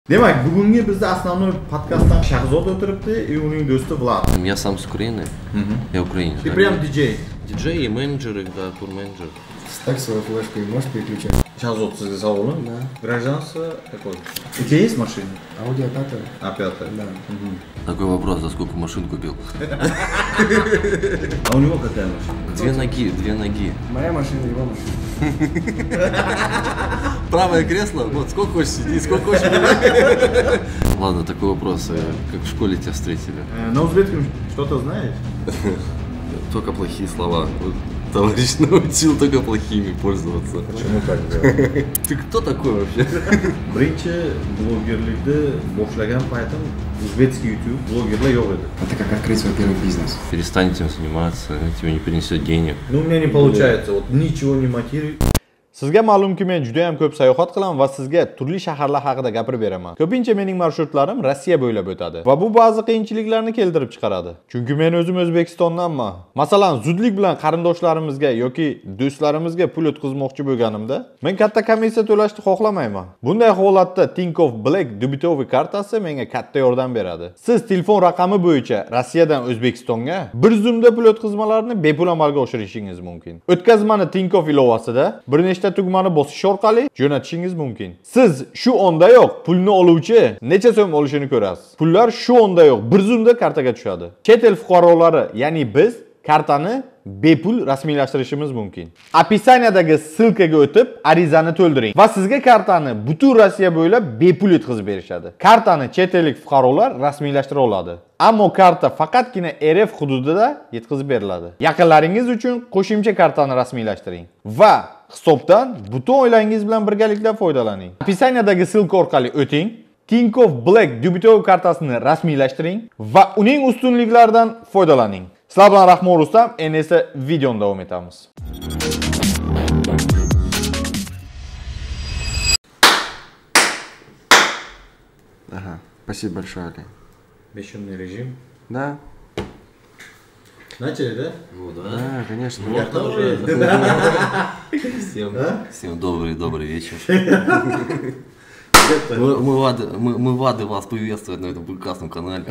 Demak, bugungi bizda основной подкастdan Shahzod o'tiribdi и uning do'sti Vlad. Я сам с Украины. Я украинец. Ты прям диджей. Диджей и менеджер, да, турменеджер. Ставь свою флешку и можешь переключать. Shahzod, sizga savolim. Да. Гражданство какое? У тебя есть машина? Аудио 5. А пятая? Да. Такой вопрос, за сколько машин купил? А у него какая машина? Две ноги. Моя машина, его машина. Правое кресло, вот сколько хочешь сиди, сколько хочешь. Ладно, такой вопрос, как в школе тебя встретили? На узбекском что-то знаешь? Только плохие слова. Вот товарищ научил только плохими пользоваться. Почему так делать? Ты кто такой вообще? Birinchi blogerlikni boshlagan paytim uzbekский YouTube blogerlar yo'q edi. Это как открыть свой первый бизнес. Перестань этим заниматься, тебе не принесет денег. Ну, у меня не получается, вот ничего не мотивирует. Sizga ma'lumki, men juda ham ko'p sayohat qilaman va sizga turli shaharlar haqida gapirib beraman. Ko'pincha mening marshrutlarim Rossiya bo'ylab o'tadi va bu ba'zi qiyinchiliklarni keltirib chiqaradi. Chunki men o'zim O'zbekistondanman. Masalan, zudlik bilan qarindoshlarimizga yoki do'stlarimizga pul o'tkazmoqchi bo'lganimda, men katta komissiya to'lashni xohlamayman. Bunday holatda Tinkoff Black debitoviy kartasi menga katta yordam beradi. Siz telefon raqami bo'yicha Rossiyadan O'zbekistonga bir zumda pul o'tkazmalarini bepul amalga oshirishingiz mumkin. O'tkazmani Tinkoff ilovasida bir nechta tugmani bosish orqali jo'natishingiz mumkin. Siz shu ondayoq pulni oluvchi necha so'm olishini ko'rasiz. Pullar shu ondayoq bir zumda kartaga tushadi. Chet el fuqarolari, ya'ni biz kartani bepul rasmiylashtirishimiz mumkin. Описаниядagi ссылкаga o'tib, arizani to'ldiring va sizga kartani butun Rossiya bo'ylab bepul yetkazib berishadi. Kartani chet ellik fuqarolar rasmiylashtirib oladi. Ammo karta faqatgina RF hududida yetkazib beriladi. Yaqinlaringiz uchun qo'shimcha kartani rasmiylashtiring va hisobdan butun oilangiz bilan birgalikda foydalaning. Описаниядagi ссылка orqali o'ting. Tinkoff Black debitoviy kartasini rasmiylashtiring va uning ustunliklaridan foydalaning. Sizlar bilan Rahmon Rustam, endi esa videoni davom etamiz. Ага, спасибо большое, Али. Бесшумный режим. Да? Начали, да? Ну да. Да, конечно. Всем добрый вечер. Мы рады вас приветствовать на этом прекрасном канале.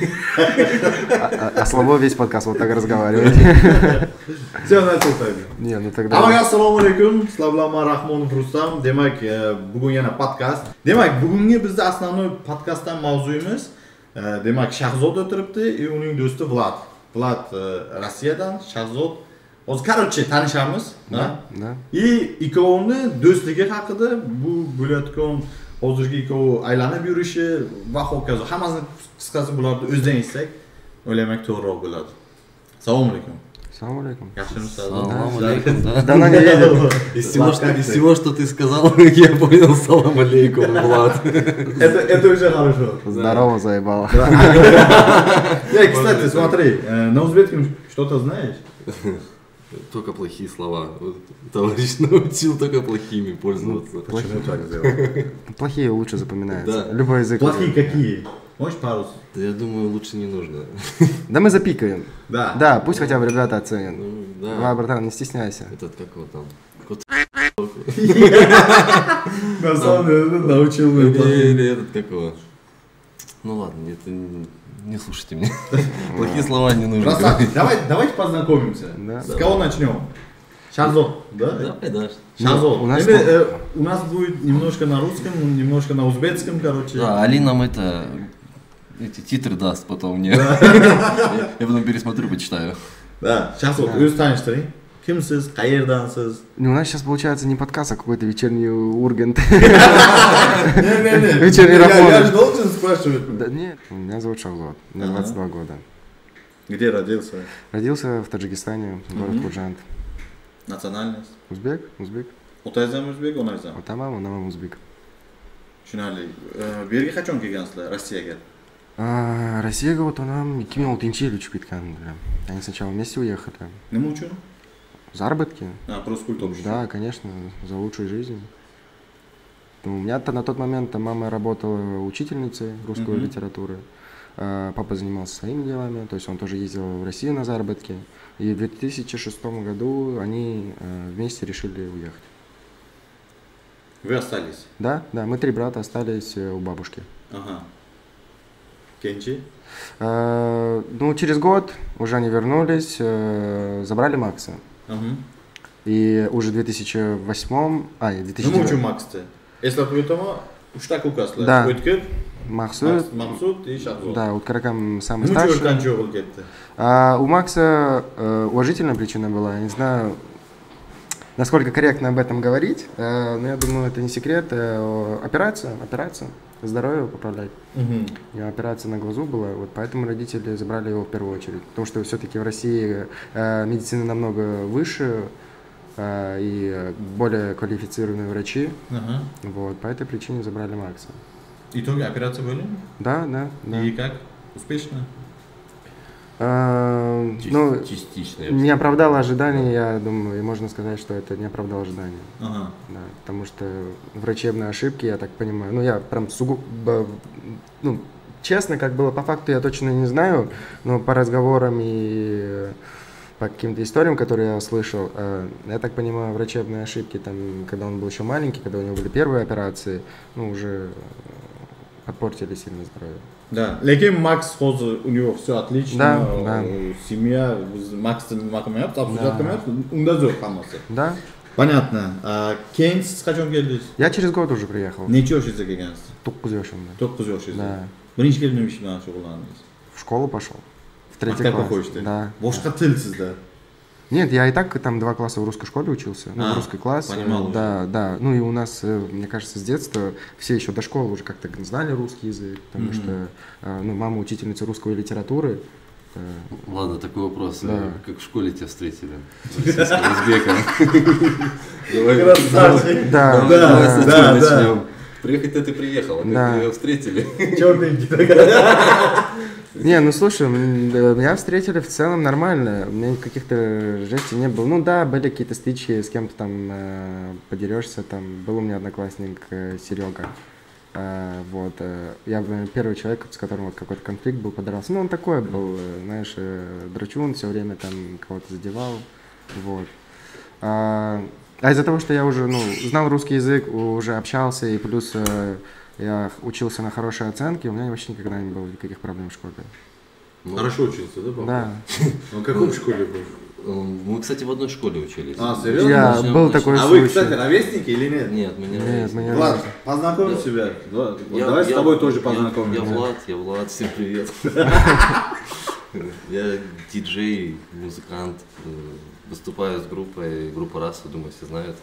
А слабо весь подкаст вот так разговаривает. Все, начал так. Не, ну тогда... Assalomu alaykum. Sizlar bilan men Rahmonov Rustam. Demak, bugun yana podkast. Demak, bugungi bizda основной podkastdan mavzuyimiz, demak, Shahzod o'tiribdi va uning do'sti Vlad. Vlad Rossiyadan, Shahzod. Hozir короче tanishamiz, Да. И ikkovini do'stligi haqida, bu bo'layotgan hozirgi ikkovi aylanib yurishi va hokazo. Hammasini qisqasi bularni o'zdan eshitsak, o'ylayman to'g'riroq bo'ladi. Assalomu alaykum. Assalamu алейкум. Yaxshimisiz? Салам алейкум, да. Давно не видел. Из всего, что ты сказал, я понял, салам алейкум, Влад. Это уже хорошо. Здорово, заебало. Кстати, смотри, на узбекском что-то знаешь? Только плохие слова. Вот товарищ научил только плохими пользоваться. Почему так сделал? Плохие лучше запоминаются. Да. Любой язык. Плохие какие? Можешь пару? Да я думаю, лучше не нужно. Да мы запикаем. Да. Да, пусть хотя бы ребята оценят. Ну, Давай, да. братан, не стесняйся. Этот как его там? На самом деле научил Или этот как его? Ну ладно, это не слушайте меня. Плохие слова не нужно. Красавчик, давайте познакомимся. Да. С кого начнем? Shahzod, да? Давай дальше. Shahzod. У нас У нас будет немножко на русском, немножко на узбекском, короче. Да, Али нам эти титры даст потом мне. Я потом пересмотрю, почитаю. Да, Shahzod, o'zi tanishtiring. Kimsiz, qayerdansiz? Ну, у нас сейчас получается не подкаст, а какой-то вечерний Ургант. Не. Вечерний Rahmon. Я же должен спрашивать. Да нет, меня зовут Shahzod, мне 22 года. Где родился? Родился в Таджикистане, город Худжанд. Nationalность? Узбек. Otangizam o'zbek, onangizam. Onam o'zbek. Tushunarli. Bu yerga qachon kelgansizlar Rossiyaga? Россияга вот onam 2006 yil uchib ketgan. Они сначала вместе уехали. Nima uchun? Заработки. Просто пульт общий. Да, конечно, за лучшую жизнь. У меня-то на тот момент мама работала учительницей русской литературы. Папа занимался своими делами, то есть он тоже ездил в Россию на заработки. И в 2006 году они вместе решили уехать. Вы остались? Да, да, мы 3 брата остались у бабушки. Ага. Кенчи? Ну, через год уже они вернулись, забрали Макса. И уже в 2008, Nima 2009... uchun Max'ni? Eslatib o'taman, 3 ta ukasizlar. Да. O'tkir, Махсуд, Maqsud и Shahzod. да, вот Каракам самый Nima uchun старший. o'rtanchi o'g'il ketdi? У Макса уважительная причина была, я не знаю, насколько корректно об этом говорить, но я думаю, это не секрет. Операция, здоровье поправлять. У него операция на глазу была, вот поэтому родители забрали его в первую очередь. Потому что все-таки в России медицина намного выше и более квалифицированные врачи. Вот, по этой причине забрали Макса. Итоги операции были? Да. И как? Успешно? Ну, Частично. не оправдало ожидания, я думаю, и можно сказать, что это не оправдало ожидания. Ага. Да, потому что врачебные ошибки, я так понимаю, ну я прям сугубо, ну, честно, как было по факту, я точно не знаю, но по разговорам и по каким-то историям, которые я слышал, я так понимаю, врачебные ошибки, там, когда он был еще маленький, когда у него были первые операции, ну, уже подпортили сильно здоровье. Да. Lekin Max hozir у него все отлично. Да. Семья Max'ni nima qilmayapti, obsujat qilmayapti. Unda zo'r hammasi. Да. Понятно. Keyin siz qachon keldingiz? Я через год уже приехал. Necha yoshingizda kelgansiz? 9 yoshimda. 9 yoshingizda. Да. Birinchi kelib nima ish bilan shug'ullandingiz? В школу пошел. В 3 Maktabga класс. qo'yishdi. Да. Boshqa til sizda. Нет, я и так там 2 класса в русской школе учился, ну, в русский класс. понимал уже. Да. Ну и у нас, мне кажется, с детства все еще до школы уже как-то знали русский язык, потому что, ну, мама учительница русской литературы. Ладно, такой вопрос. Да. Как в школе тебя встретили? Узбеком. Красавчик. Да. Давай с да. этого начнем. Приехать-то ты приехал, а Да. как тебя встретили? Черненький такой. Не, ну слушай, меня встретили в целом нормально, у меня каких-то жестей не было. Ну да, были какие-то стычки, с кем-то там подерешься, там был у меня одноклассник Серега. Вот, я, наверное, первый человек, с которым вот какой-то конфликт был, подрался. Ну, он такой был, знаешь, драчун, все время там кого-то задевал, вот. А из-за того, что я уже, ну, знал русский язык, уже общался, и плюс я учился на хорошие оценки, у меня вообще никогда не было никаких проблем в школе. Хорошо учился, да, папа? Да. Он в каком школе был? Мы, кстати, в одной школе учились. Серьезно? Я Начнем, был начнем. такой А вы, случай. кстати, ровесники или нет? Нет, мы не Нет, ровесники. мы не Влад, познакомь себя. Давай с тобой тоже познакомимся. Я Влад, всем привет. Я диджей, музыкант, выступаю с группой, группа «Раса», думаю, все знают.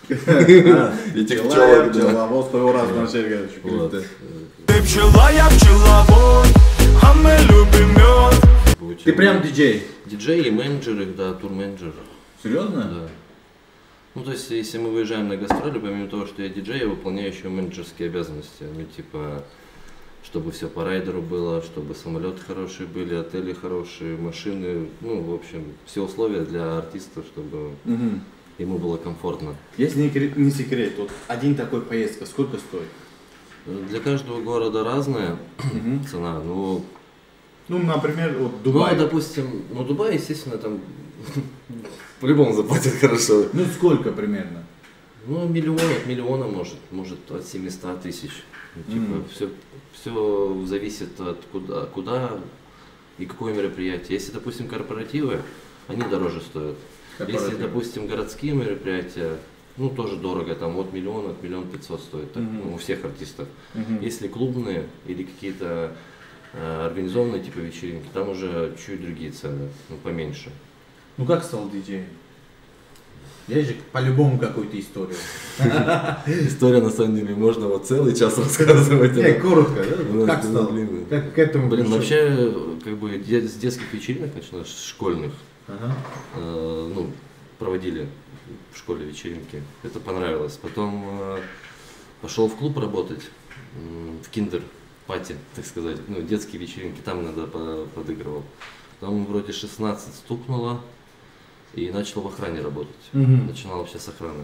Этих пчелок, да. Пчеловод, твоего раз на черге. Вот. Ты пчела, я пчеловод, а мы любим мед. Ты прям диджей? Диджей и менеджер, да, турменеджер. Серьезно? Да. Ну, то есть, если мы выезжаем на гастроли, помимо того, что я диджей, я выполняю еще менеджерские обязанности. Ну, типа, чтобы все по райдеру было, чтобы самолеты хорошие были, отели хорошие, машины, ну, в общем, все условия для артиста, чтобы ему было комфортно. Если не секрет, вот один такой поездка сколько стоит? Для каждого города разная цена, ну, Например, вот Дубай. ну, допустим, ну, Дубай, естественно, там по-любому заплатят хорошо. Ну, сколько примерно? Ну, от миллиона может от 700 тысяч. Ну, типа, все зависит от куда и какое мероприятие. Если, допустим, корпоративы, они дороже стоят. Если, допустим, городские мероприятия, ну, тоже дорого, там от миллиона 500 стоит, так, ну, у всех артистов. Если клубные или какие-то организованные типа вечеринки, там уже чуть другие цены, ну, поменьше. Ну, как стал диджеем? Есть же по-любому какую-то историю. История, на самом деле, можно вот целый час рассказывать. Не, коротко, да? Ну, Как ну, стал? блин. Как к этому Блин, пришел? вообще, как бы с детских вечеринок началось, с школьных, Ага. ну, проводили в школе вечеринки. Это понравилось. Потом пошел в клуб работать, в киндер-пати, так сказать, ну, детские вечеринки, там иногда подыгрывал. Там вроде 16 стукнуло, и начал в охране работать. Начинал вообще с охраны.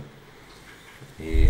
И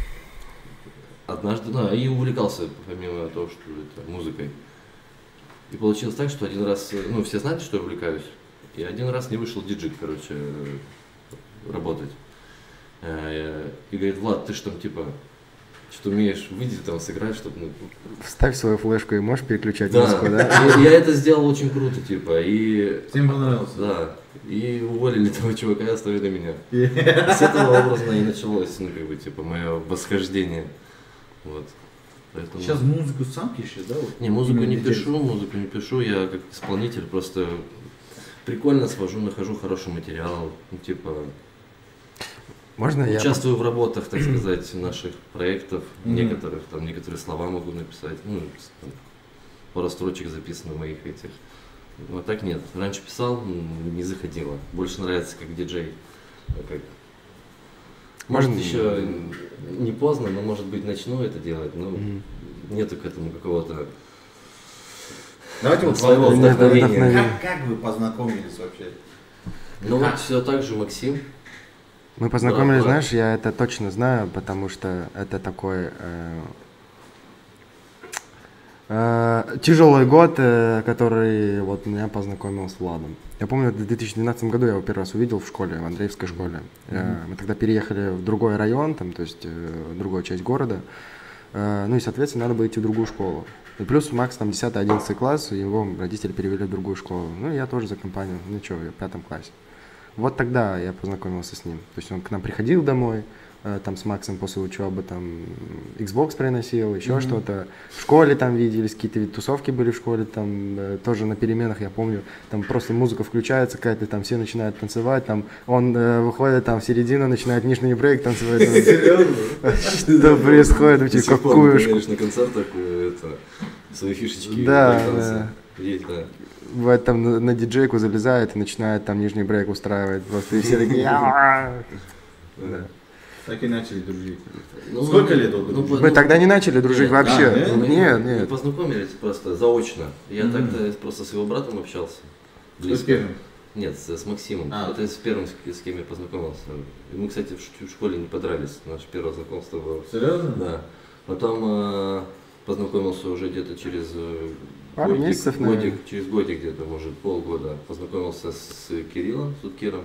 однажды, да, и увлекался, помимо того, что это, музыкой. И получилось так, что один раз, ну, все знали, что я увлекаюсь, и один раз не вышел диджей, короче, работать. И говорит: Влад, ты ж там, типа, что умеешь, выйди там, сыграй, чтобы... Ну, Вставь свою флешку и можешь переключать да. музыку, да? Я это сделал очень круто, типа, и... Всем понравилось. Да, и уволили того чувака и оставили меня. С этого образно и началось, ну, как бы, типа, мое восхождение. Вот. Поэтому... Сейчас музыку сам пишешь, да? Вот? Не, музыку не пишу, я как исполнитель просто прикольно свожу, нахожу хороший материал, ну, типа... Можно я... Участвую в работах, так сказать, наших проектов, некоторых, там, некоторые слова могу написать, ну, там, пару строчек записано моих этих. Ну, а так нет, раньше писал, не заходило, больше нравится как диджей. Как... Может еще не поздно, но может быть начну это делать, но нету к этому какого-то Давайте вот своего вдохновения. Как вы познакомились вообще? Ну вот все так же Максим. Мы познакомились, Да. знаешь, я это точно знаю, потому что это такой тяжелый год, который вот меня познакомил с Владом. Я помню, в 2012 году я его первый раз увидел в школе, в Андреевской школе. Мы тогда переехали в другой район, там, то есть в другую часть города. Ну и, соответственно, надо было идти в другую школу. И плюс Макс там 10-11 класс, его родители перевели в другую школу. Ну и я тоже за компанию, ну что, я в 5 классе. Вот тогда я познакомился с ним. То есть он к нам приходил домой, там с Максом после учебы, там Xbox приносил, еще что-то. В школе там виделись, какие-то тусовки были в школе, там тоже на переменах, я помню, там просто музыка включается какая-то, там все начинают танцевать, там он выходит там в середину, начинает нижний брейк танцевать. Серьезно? Что происходит вообще, какую школу? на концертах свои фишечки. Да. Есть, да. Бывает, там на диджейку залезает и начинает там нижний брейк устраивать. Просто и все такие... Да. Так и начали дружить. Ну, Сколько лет вот дружили? Мы тогда не начали дружить вообще. Мы Нет. познакомились просто заочно. Я так-то просто с его братом общался. С первым? Нет, с Максимом. А. Это с первым, с кем я познакомился. И мы, кстати, в школе не подрались. Наше первое знакомство было. Серьезно? Да. Потом познакомился уже где-то через Пару месяцев, наверное. через годик где-то, может, полгода. Познакомился с Кириллом, с Уткиром.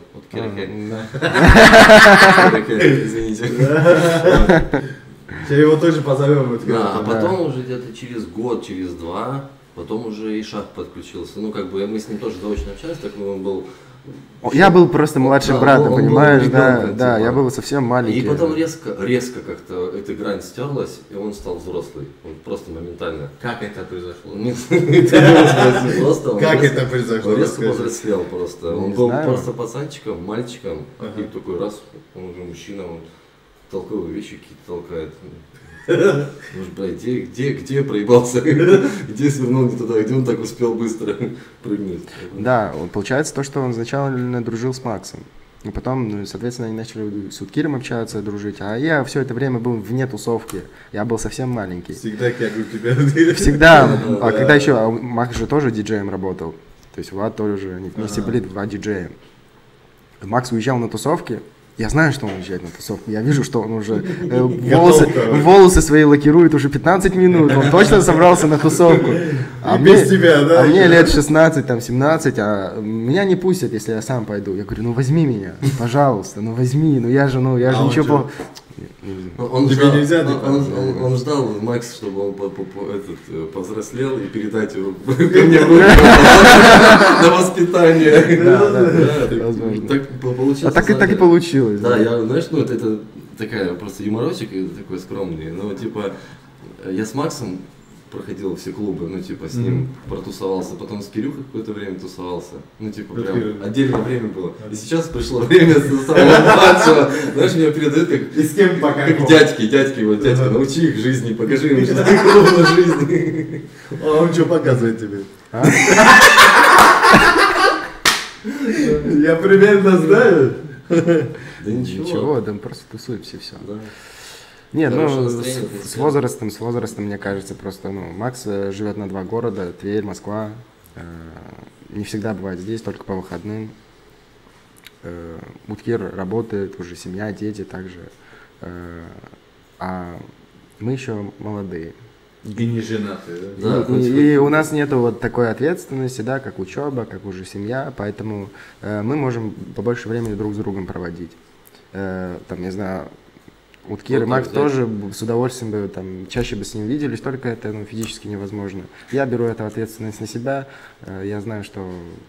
Извините. Сейчас его тоже позовем. Да, а потом уже где-то через год, через два, потом уже и Шах подключился. Ну, как бы мы с ним тоже заочно общались, так он был... Я был просто младшим Да, братом, он был понимаешь, да, ребенком, да, типа. я был совсем маленький. И потом резко как-то эта грань стерлась, и он стал взрослый. Он просто моментально. Как это произошло? Нет, это просто он Как резко- это произошло? Он резко Расскажи. повзрослел просто. Он Не был знаю. просто пацанчиком, мальчиком, и такой раз, он уже мужчина, он толковые вещи какие-то толкает. Может, блядь, где я проебался? Где свернул не туда? Где он так успел быстро прыгнуть? Да, получается то, что он изначально дружил с Максом. И потом, ну, соответственно, они начали с Уткиром общаться, дружить. А я все это время был вне тусовки. Я был совсем маленький. Всегда как у тебя. Всегда. А когда еще Макс же тоже диджеем работал. То есть Влад тоже, они вместе были два диджея. Макс уезжал на тусовки. Я знаю, что он уезжает на тусовку. Я вижу, что он уже волосы свои лакирует уже 15 минут. Он точно собрался на тусовку. А без тебя, да? А мне лет 16, там, 17, а меня не пустят, если я сам пойду. Я говорю, ну возьми меня, пожалуйста, ну возьми, я же он ничего чё? плохого. Он Тебе ждал, нельзя, ты он ждал, Макс, чтобы он повзрослел и передать его ко мне в руки на воспитание. Да, возможно. Так получилось. А так и получилось. Да, я, знаешь, ну это такая просто юморочек такой скромный, но типа я с Максом проходил все клубы, ну типа с ним протусовался, потом с Кирюхой какое-то время тусовался, ну типа прям отдельное время было. И сейчас пришло время самого младшего, знаешь, меня передают как И с кем пока? как дядьки, вот дядька, научи их жизни, покажи им, что такое ровно жизни. А он что показывает тебе? Я примерно знаю. Да Ничего, да мы просто тусуемся и все. Да. Нет, Хорошее ну, настроение, с возрастом, мне кажется, просто, ну, Макс живет на 2 города, Тверь, Москва, не всегда бывает здесь, только по выходным. Уткир работает, уже семья, дети также, а мы еще молодые. И не женатый, да? Да, И у нас нету вот такой ответственности, да, как учеба, как уже семья, поэтому мы можем побольше времени друг с другом проводить. Там, не знаю, Вот Кир и Вот Макс так, да. тоже с удовольствием бы там чаще бы с ним виделись, только это физически невозможно. Я беру эту ответственность на себя. Я знаю, что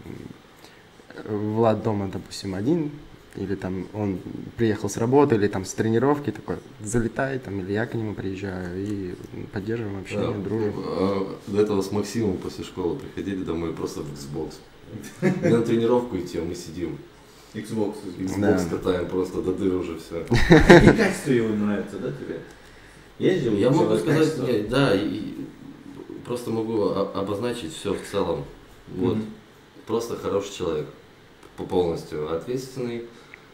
Влад дома, допустим, один, или там он приехал с работы, или там с тренировки, такой, залетай, там, или я к нему приезжаю, и поддерживаем общение, дружим. До этого с Максимом после школы приходили домой просто в Xbox. Не на тренировку идти, а мы сидим. Xbox. Xbox катаем просто до дыр уже все. Какие качества его нравятся, да, тебе? Есть же Я у тебя могу сказать, качества? да, и просто могу обозначить все в целом. Вот. Мгм. Просто хороший человек. Полностью ответственный,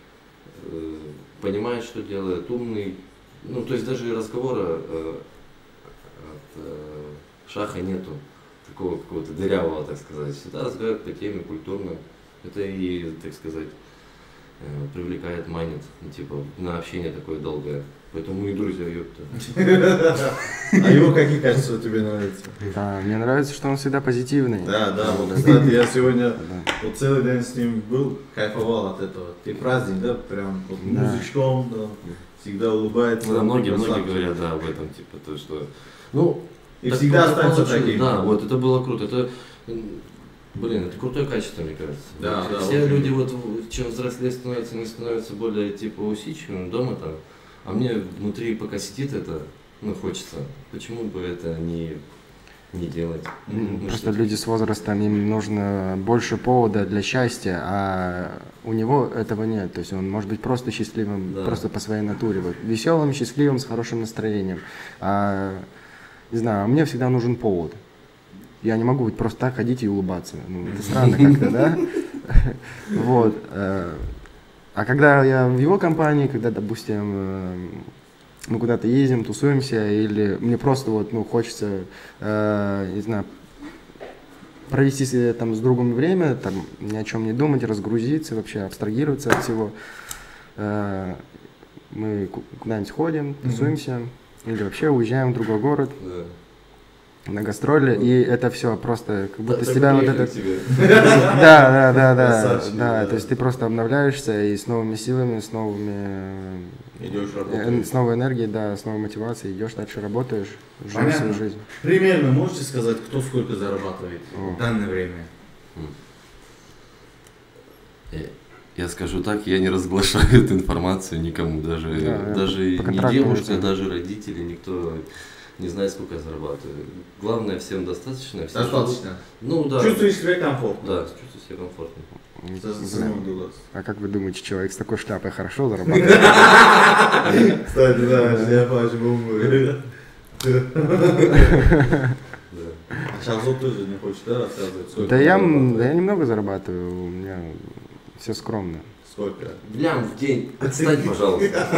понимает, что делает, умный. Ну, то есть даже разговора от шаха нету. Такого какого-то дырявого, так сказать. Всегда разговаривает по теме, культурно. Это и, так сказать, привлекает, манит, ну, типа, на общение такое долгое. Поэтому мы и друзья, ёпта. А его какие качества тебе нравятся? Да, мне нравится, что он всегда позитивный. Да, вот, кстати, я сегодня Да. вот целый день с ним был, кайфовал от этого. Ты праздник, да, прям вот Да. музычком, да, всегда улыбается. Да, многие красавчик. говорят, да, об этом, типа, то, что... Ну, И так всегда получилось, останется таким. Да, вот, это было круто. Это, блин, это крутое качество, мне кажется. Да, Вот да, все вот. люди, вот, чем взрослее становятся, они становятся более, типа, усидчивыми дома там. А мне внутри пока сидит это, ну, хочется. Почему бы это не делать? Ну, Просто что- люди с возрастом, им нужно больше повода для счастья, а у него этого нет. То есть он может быть просто счастливым, Да. просто по своей натуре. Вот, веселым, счастливым, с хорошим настроением. Не знаю, а мне всегда нужен повод. Я не могу быть просто так ходить и улыбаться. Ну, это странно как-то, да? Вот. А когда я в его компании, когда, допустим, мы куда-то ездим, тусуемся, или мне просто вот, ну, хочется, не знаю, провести там с другом время, там, ни о чем не думать, разгрузиться, вообще абстрагироваться от всего. Мы куда-нибудь ходим, тусуемся, или вообще уезжаем в другой город Да. на гастроли, и это все просто как будто Так себя вот приехали это... к тебе. Да, Красавчик, да, да. то есть ты просто обновляешься и с новыми силами, с новыми... Идешь работаешь. С новой энергией, да, с новой мотивацией, идешь дальше, работаешь, живешь Понятно. свою жизнь. Примерно можете сказать, кто сколько зарабатывает О. в данное время? Я скажу так, я не разглашаю эту информацию никому, даже, Да, даже по ни контракту девушка, это- даже родители, никто не знает, сколько я зарабатываю. Главное, всем достаточно. Все Достаточно. Ну да. Чувствуешь себя комфортно? Да, чувствую себя комфортно. Блин, а как вы думаете, человек с такой шляпой хорошо зарабатывает? Кстати, да, шляпа бомба. Да. А сейчас вот тоже не хочешь, да, рассказывать? Сколько Да я зарабатывает? немного зарабатываю, у меня все скромно. Сколько? Лям в день. Отстань, пожалуйста.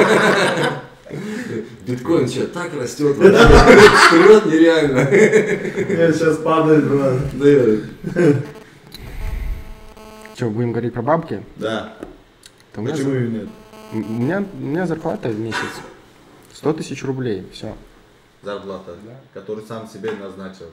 Биткоин сейчас так растет, вперед нереально. Нет, сейчас падает, брат. Да, Что, будем говорить про бабки? Да. То у меня Почему и нет? У меня зарплата в месяц 100 тысяч рублей, все. Зарплата, который сам себе назначил.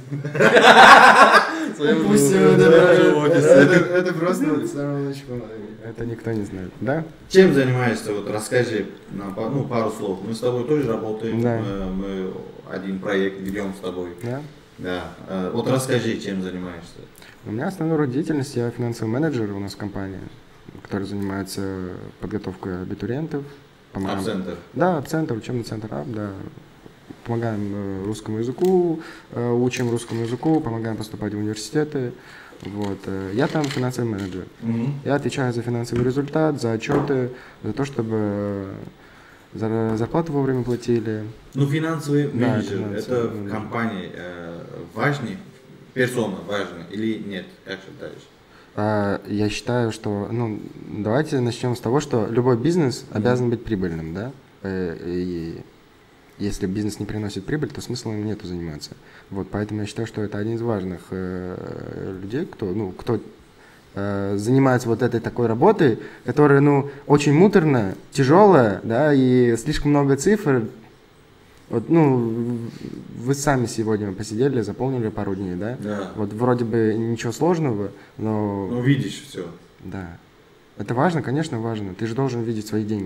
Пусть это просто вот самолочку. Это никто не знает, да? Чем занимаешься? Вот расскажи нам пару слов. Мы с тобой тоже работаем. Да. Мы один проект ведем с тобой. Да. Да. Вот расскажи, чем занимаешься. У меня основной род деятельности, я финансовый менеджер у нас в компании, который занимается подготовкой абитуриентов. Помогаем- Абцентр. Да, Абцентр, учебный центр АБ, да. Помогаем русскому языку, учим русскому языку, помогаем поступать в университеты. Вот. Я там финансовый менеджер. Я отвечаю за финансовый результат, за отчеты, за то, чтобы зарплату вовремя платили. Ну, финансовый Да, менеджер, финансовый это в менеджер. компании важный, персона важна или нет? Как считаешь? Я считаю, что, давайте начнем с того, что любой бизнес обязан быть прибыльным, да? И если бизнес не приносит прибыль, то смысла им нету заниматься. Вот, поэтому я считаю, что это один из важных людей, кто занимается вот этой такой работой, которая, очень муторная, тяжелая, да, и слишком много цифр. Вот, вы сами сегодня посидели, заполнили пару дней, да? Да. Вот вроде бы ничего сложного, но... Ну, видишь все. Да. Это важно, конечно, важно. Ты же должен видеть свои деньги.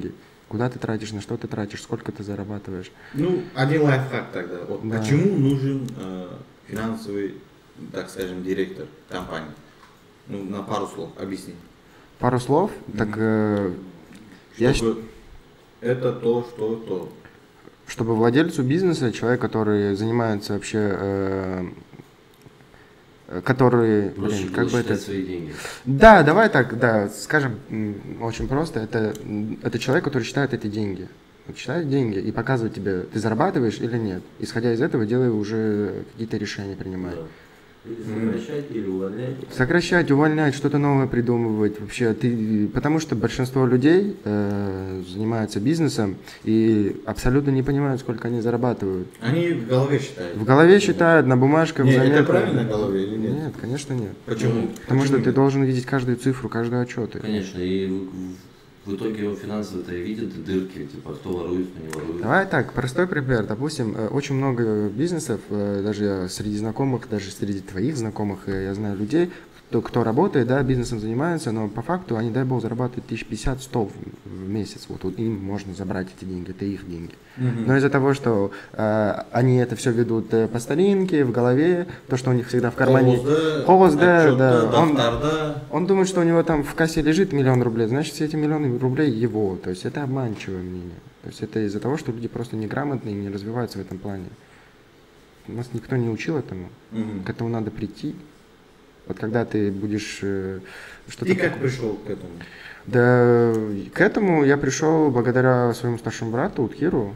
Куда ты тратишь, на что ты тратишь, сколько ты зарабатываешь. Ну, один лайфхак тогда. Вот Да. почему нужен финансовый, так скажем, директор компании? Ну, на пару слов объясни. Пару слов, так Чтобы это то, что то. чтобы владельцу бизнеса, человек, который занимается вообще, который, Проще как было бы это... считать свои деньги. Да, давай так, да, скажем очень просто, это человек, который считает эти деньги. Вот считает деньги и показывает тебе, ты зарабатываешь или нет. Исходя из этого, делай уже какие-то решения, принимай. Да. Или сокращать, или увольнять. Сокращать, увольнять, что-то новое придумывать. Вообще, потому что большинство людей занимаются бизнесом и абсолютно не понимают, сколько они зарабатывают. Они в голове считают. В голове считают, на бумажках, в Нет, это заметках. правильно в голове или нет? Нет, конечно нет. Почему? Потому что ты должен видеть каждую цифру, каждый отчет. Конечно, и в итоге финансово-то видят дырки, типа, кто ворует, кто не ворует. Давай так, простой пример. Допустим, очень много бизнесов, даже я среди знакомых, даже среди твоих знакомых, я знаю людей, кто работает, да, бизнесом занимается, но по факту они, дай бог, зарабатывают 1050-100 в месяц. Вот им можно забрать эти деньги, это их деньги. Но из-за того, что они это все ведут по старинке, в голове, то, что у них всегда в кармане... Холост, да. Он думает, что у него там в кассе лежит 1 000 000 рублей, значит, все эти 1 000 000 рублей его. То есть это обманчивое мнение. То есть это из-за того, что люди просто неграмотные и не развиваются в этом плане. Нас никто не учил этому. К этому надо прийти. Вот когда ты будешь что-то... И как пришел к этому? Да, к этому я пришел благодаря своему старшему брату Уткиру,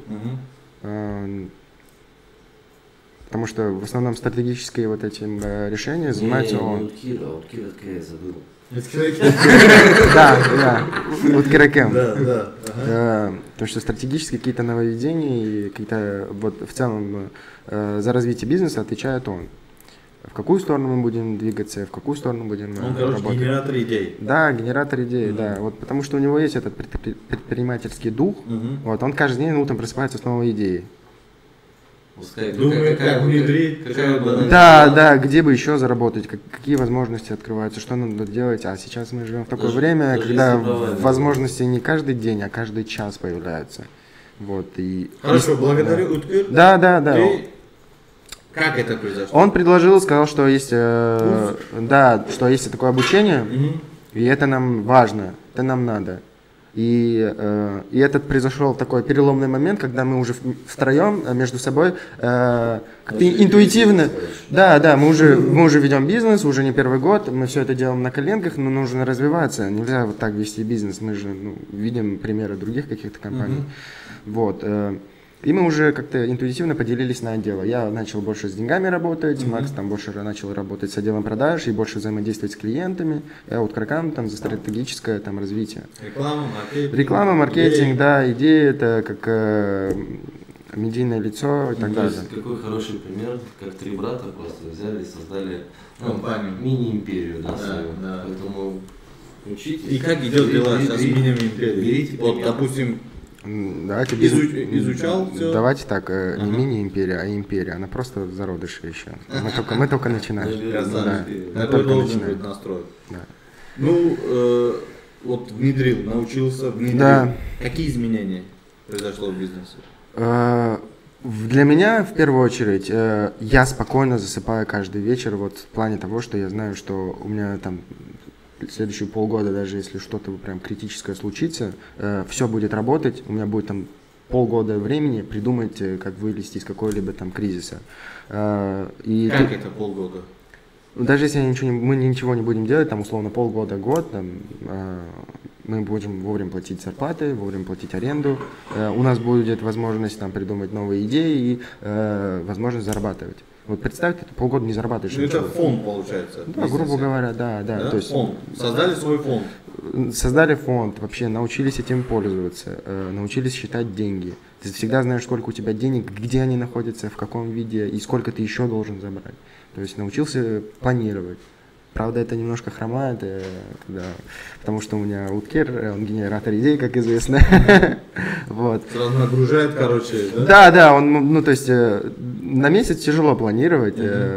потому что в основном стратегические вот этим решения занимается он. Не Уткир, а Уткир, это я забыл. Да, Уткиракем. Да. Потому что стратегические какие-то нововведения и какие-то вот в целом за развитие бизнеса отвечает он. В какую сторону мы будем двигаться, в какую сторону будем работать. Генератор идей. Да, генератор идей, да. Вот потому что у него есть этот предпринимательский дух. Вот, он каждый день утром просыпается с новой идеей. Думает, как внедрить. Да, где бы еще заработать, какие возможности открываются, что надо делать. А сейчас мы живем в такое время, когда возможности не каждый день, а каждый час появляются. Вот, и... Хорошо, благодарю, Уткир. Да. Как это произошло? Он предложил, сказал, что есть, что есть такое обучение, и это нам важно, это нам надо. И этот произошел такой переломный момент, когда мы уже втроем между собой интуитивно, мы уже ведем бизнес, уже не первый год, мы все это делаем на коленках, но нужно развиваться, нельзя вот так вести бизнес, мы же видим примеры других каких-то компаний. Вот. И мы уже как-то интуитивно поделились на отделы. Я начал больше с деньгами работать, Макс там больше начал работать с отделом продаж и больше взаимодействовать с клиентами. Я вот Кракан там за стратегическое там развитие. Реклама, маркетинг, да, идеи, это как медийное лицо и так далее. Какой хороший пример, как 3 брата просто взяли и создали компанию. Мини-империю, да, свою. Поэтому учитесь. И как идет дела сейчас с мини-империей? Берите вот, допустим, давайте изучал все? Давайте так, не мини-империя, а империя. Она просто в зародыше еще. Мы только начинаем. Такой должен быть настрой. Ну, вот внедрил, научился, внедрил. Да. Какие изменения произошло в бизнесе? Для меня, в первую очередь, я спокойно засыпаю каждый вечер, вот в плане того, что я знаю, что у меня там следующие полгода, даже если что-то прям критическое случится, все будет работать, у меня будет там полгода времени придумать, как вылезти из какого-либо там кризиса. Как это полгода? Даже если мы ничего не будем делать, там условно полгода, год, там, мы будем вовремя платить зарплаты, вовремя платить аренду, у нас будет возможность там придумать новые идеи и возможность зарабатывать. Вот представьте, ты полгода не зарабатываешь. Это фонд получается. Да, грубо говоря, да. То есть, фонд. Создали свой фонд. Создали фонд, вообще научились этим пользоваться, научились считать деньги. Ты всегда знаешь, сколько у тебя денег, где они находятся, в каком виде и сколько ты еще должен забрать. То есть научился планировать. Правда, это немножко хромает, потому что у меня Уткир, он генератор идей, как известно. Вот. Сразу нагружает, короче, да? Да, то есть на месяц тяжело планировать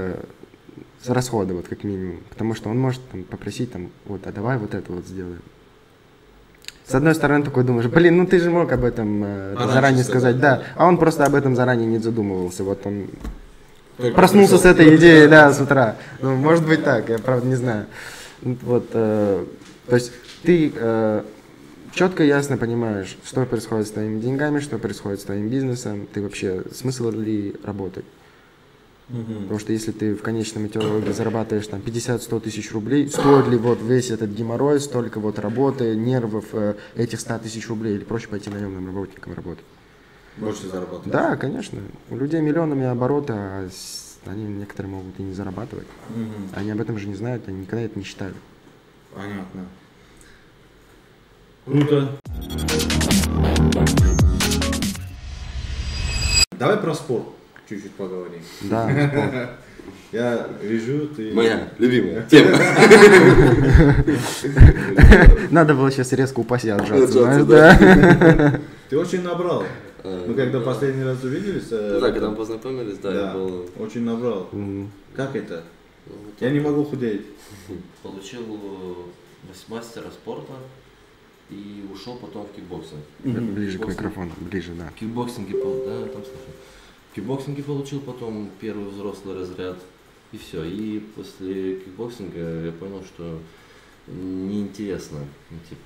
расходы, вот как минимум, потому что он может там, попросить, там, вот, а давай вот это вот сделаем. С одной стороны, такой думаешь, блин, ну ты же мог об этом заранее сказать, да. А он просто об этом заранее не задумывался. Вот он проснулся с этой идеей, да, с утра. Ну, может быть так, я правда не знаю. Вот, то есть ты четко, ясно понимаешь, что происходит с твоими деньгами, что происходит с твоим бизнесом, ты вообще, смысл ли работать. Потому что если ты в конечном итоге зарабатываешь там 50-100 тысяч рублей, стоит ли вот весь этот геморрой, столько вот работы, нервов, этих 100 тысяч рублей, или проще пойти наемным работником работать? Больше заработать. Да, конечно. У людей миллионами обороты, а они некоторые могут и не зарабатывать. Они об этом же не знают, они никогда это не считали. Понятно. Круто. Давай про спорт чуть-чуть поговорим. Да, спорт. Я вижу, ты... Моя любимая тема. Надо было сейчас резко упасть и отжаться, знаешь, да. да. Ты очень набрал. Мы когда последний раз увиделись... Да, когда мы познакомились, да, я был... очень набрал. Как это? Я не могу худеть. Получил мастера спорта и ушел потом в кикбоксинг. Ближе к микрофону, ближе, да. В кикбоксинге, да, там слышно. В кикбоксинге получил потом первый взрослый разряд, и все. И после кикбоксинга я понял, что неинтересно, ну, типа...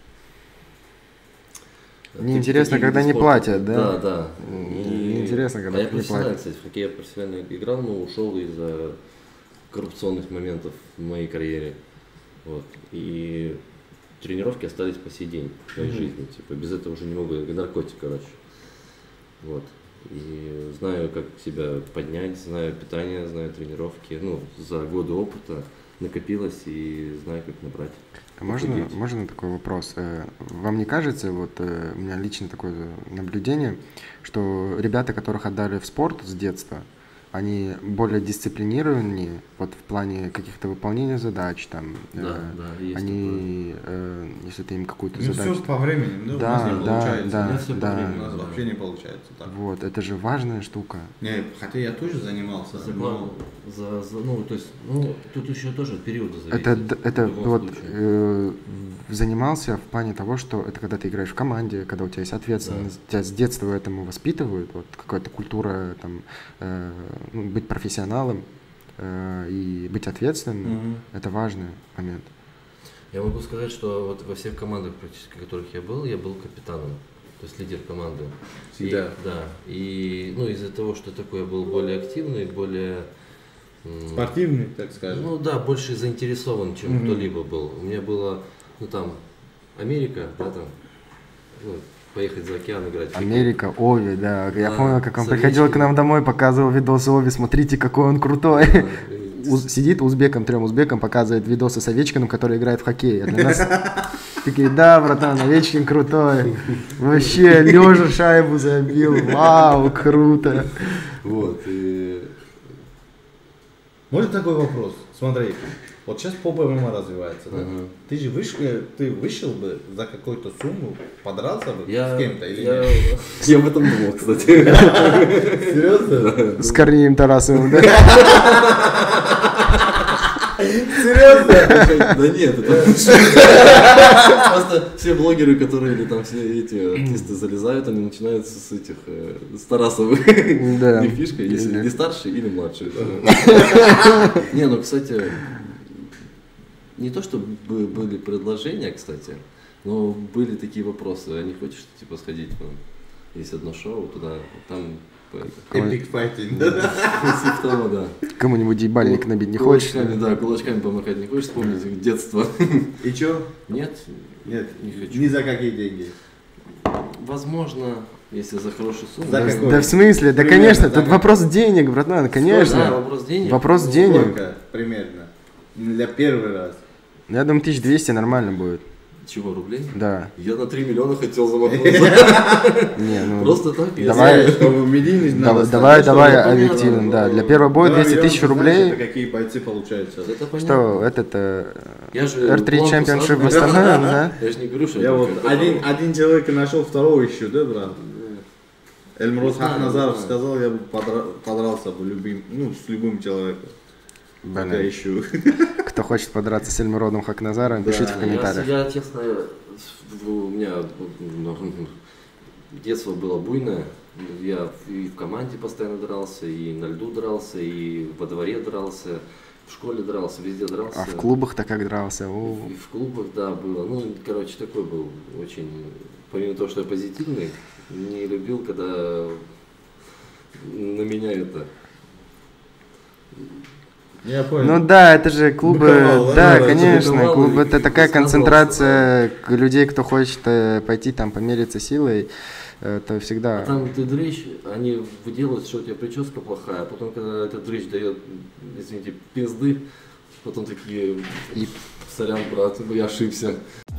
Неинтересно, когда не платят, да? Да, да. Неинтересно, когда я не профессионально, платят. кстати, в хоккей я профессионально играл, но ушел из-за коррупционных моментов в моей карьере. Вот. И тренировки остались по сей день в моей жизни. Типа, без этого уже не могу, как наркотик, короче. Вот. И знаю, как себя поднять, знаю питание, знаю тренировки. Ну, за годы опыта накопилось и знаю, как набрать. А можно такой вопрос? Вам не кажется, вот у меня лично такое наблюдение, что ребята, которых отдали в спорт с детства, они более дисциплинированнее вот в плане каких-то выполнения задач, там, есть они, если ты им какую-то Ну, задачу... все по времени, ну, Да, у нас не да, получается. да, У нас всё по да. времени, у нас вообще не получается так. Вот, это же важная штука. Не, хотя я тоже занимался. но- Ну, то есть, ну, тут еще тоже от периода зависит. Это в любом вот случае. занимался в плане того, что это когда ты играешь в команде, когда у тебя есть ответственность, тебя с детства этому воспитывают, вот какая-то культура, там, ну, быть профессионалом и быть ответственным, это важный момент. Я могу сказать, что вот во всех командах, практически, в которых я был капитаном, то есть лидер команды. Всегда. Да. И ну, из-за того, что такой я был более активный, более... Спортивный, так скажем. Ну да, больше заинтересован, чем кто-либо был. У меня было, ну там, Америка, да, там, ну, поехать за океан играть. в хоккей. Америка, Ови, да. Я Да, помню, как он советчики. приходил к нам домой, показывал видосы Ови, смотрите, какой он крутой. Сидит узбеком, 3 узбекам, показывает видосы с Овечкиным, который играет в хоккей. А для нас такие, да, братан, Овечкин крутой. Вообще, лежа шайбу забил. Вау, круто. Вот, и... Может такой вопрос? Смотри, вот сейчас поп-ММА развивается, да? Ты же вышел бы за какую-то сумму, подрался бы с кем-то или нет? Я об этом думал, кстати. Серьезно? С Корнеем Тарасовым, да? Серьезно? Да нет, это просто все блогеры, которые или там все эти артисты залезают, они начинают с этих с Тарасовых. Да. Не фишка, если не старший или младший. Не, ну кстати, не то чтобы были предложения, кстати, но были такие вопросы. А не хочешь типа сходить? Есть одно шоу туда, там. Epic fighting, да? Типа того, да. Кому-нибудь ебальник набить не хочешь? Кулачками, да, кулачками помахать не хочешь вспомнить детство? И чё? Нет? Нет, Не хочу. ни за какие деньги. Возможно, если за хорошую сумму. За какой? Да в смысле? Да Примерно, конечно, за тут вопрос денег, братан, Да, конечно. вопрос денег. Вопрос денег. Сколько примерно? Для первый раз. Я думаю, 1200 нормально будет. Чего, рублей? Да. Я на 3 миллиона хотел замахнуться. Не, ну... Просто так? я Давай. знаю. Чтобы медийность надо Давай стать, чтобы понятно объективно, было. да. Для первого боя 2 200 тысяч миллиона, знаешь, рублей. это какие бойцы получаются. Это понятно. Что, этот Я же R3 планку Championship сразу- восстановим, да? Я же не говорю, что Я это вот как-то один человек нашел, второго ищу, да, брат? Эльмроз Не знаю, Хакназаров не знаю. сказал, я бы подрался бы с любым человеком. Я Блин. ищу. Кто хочет подраться с Эльмиродом Хакназаром, пишите в Я, комментариях. я, честно, У меня детство было буйное. Я и в команде постоянно дрался, и на льду дрался, и во дворе дрался, в школе дрался, везде дрался. А в клубах-то как дрался? И в клубах, да, было. Ну, короче, такой был очень, помимо того, что я позитивный, не любил, когда на меня это... Я понял. Ну да, это же клубы, Быковал, да, да, конечно, быковал, клубы и это такая высказывался, концентрация людей, кто хочет пойти там помериться силой, это всегда... Там ты дрыщ, они выделывают, что у тебя прическа плохая, а потом, когда этот дрыщ дает, извините, пизды, потом такие, сорян, брат, я ошибся.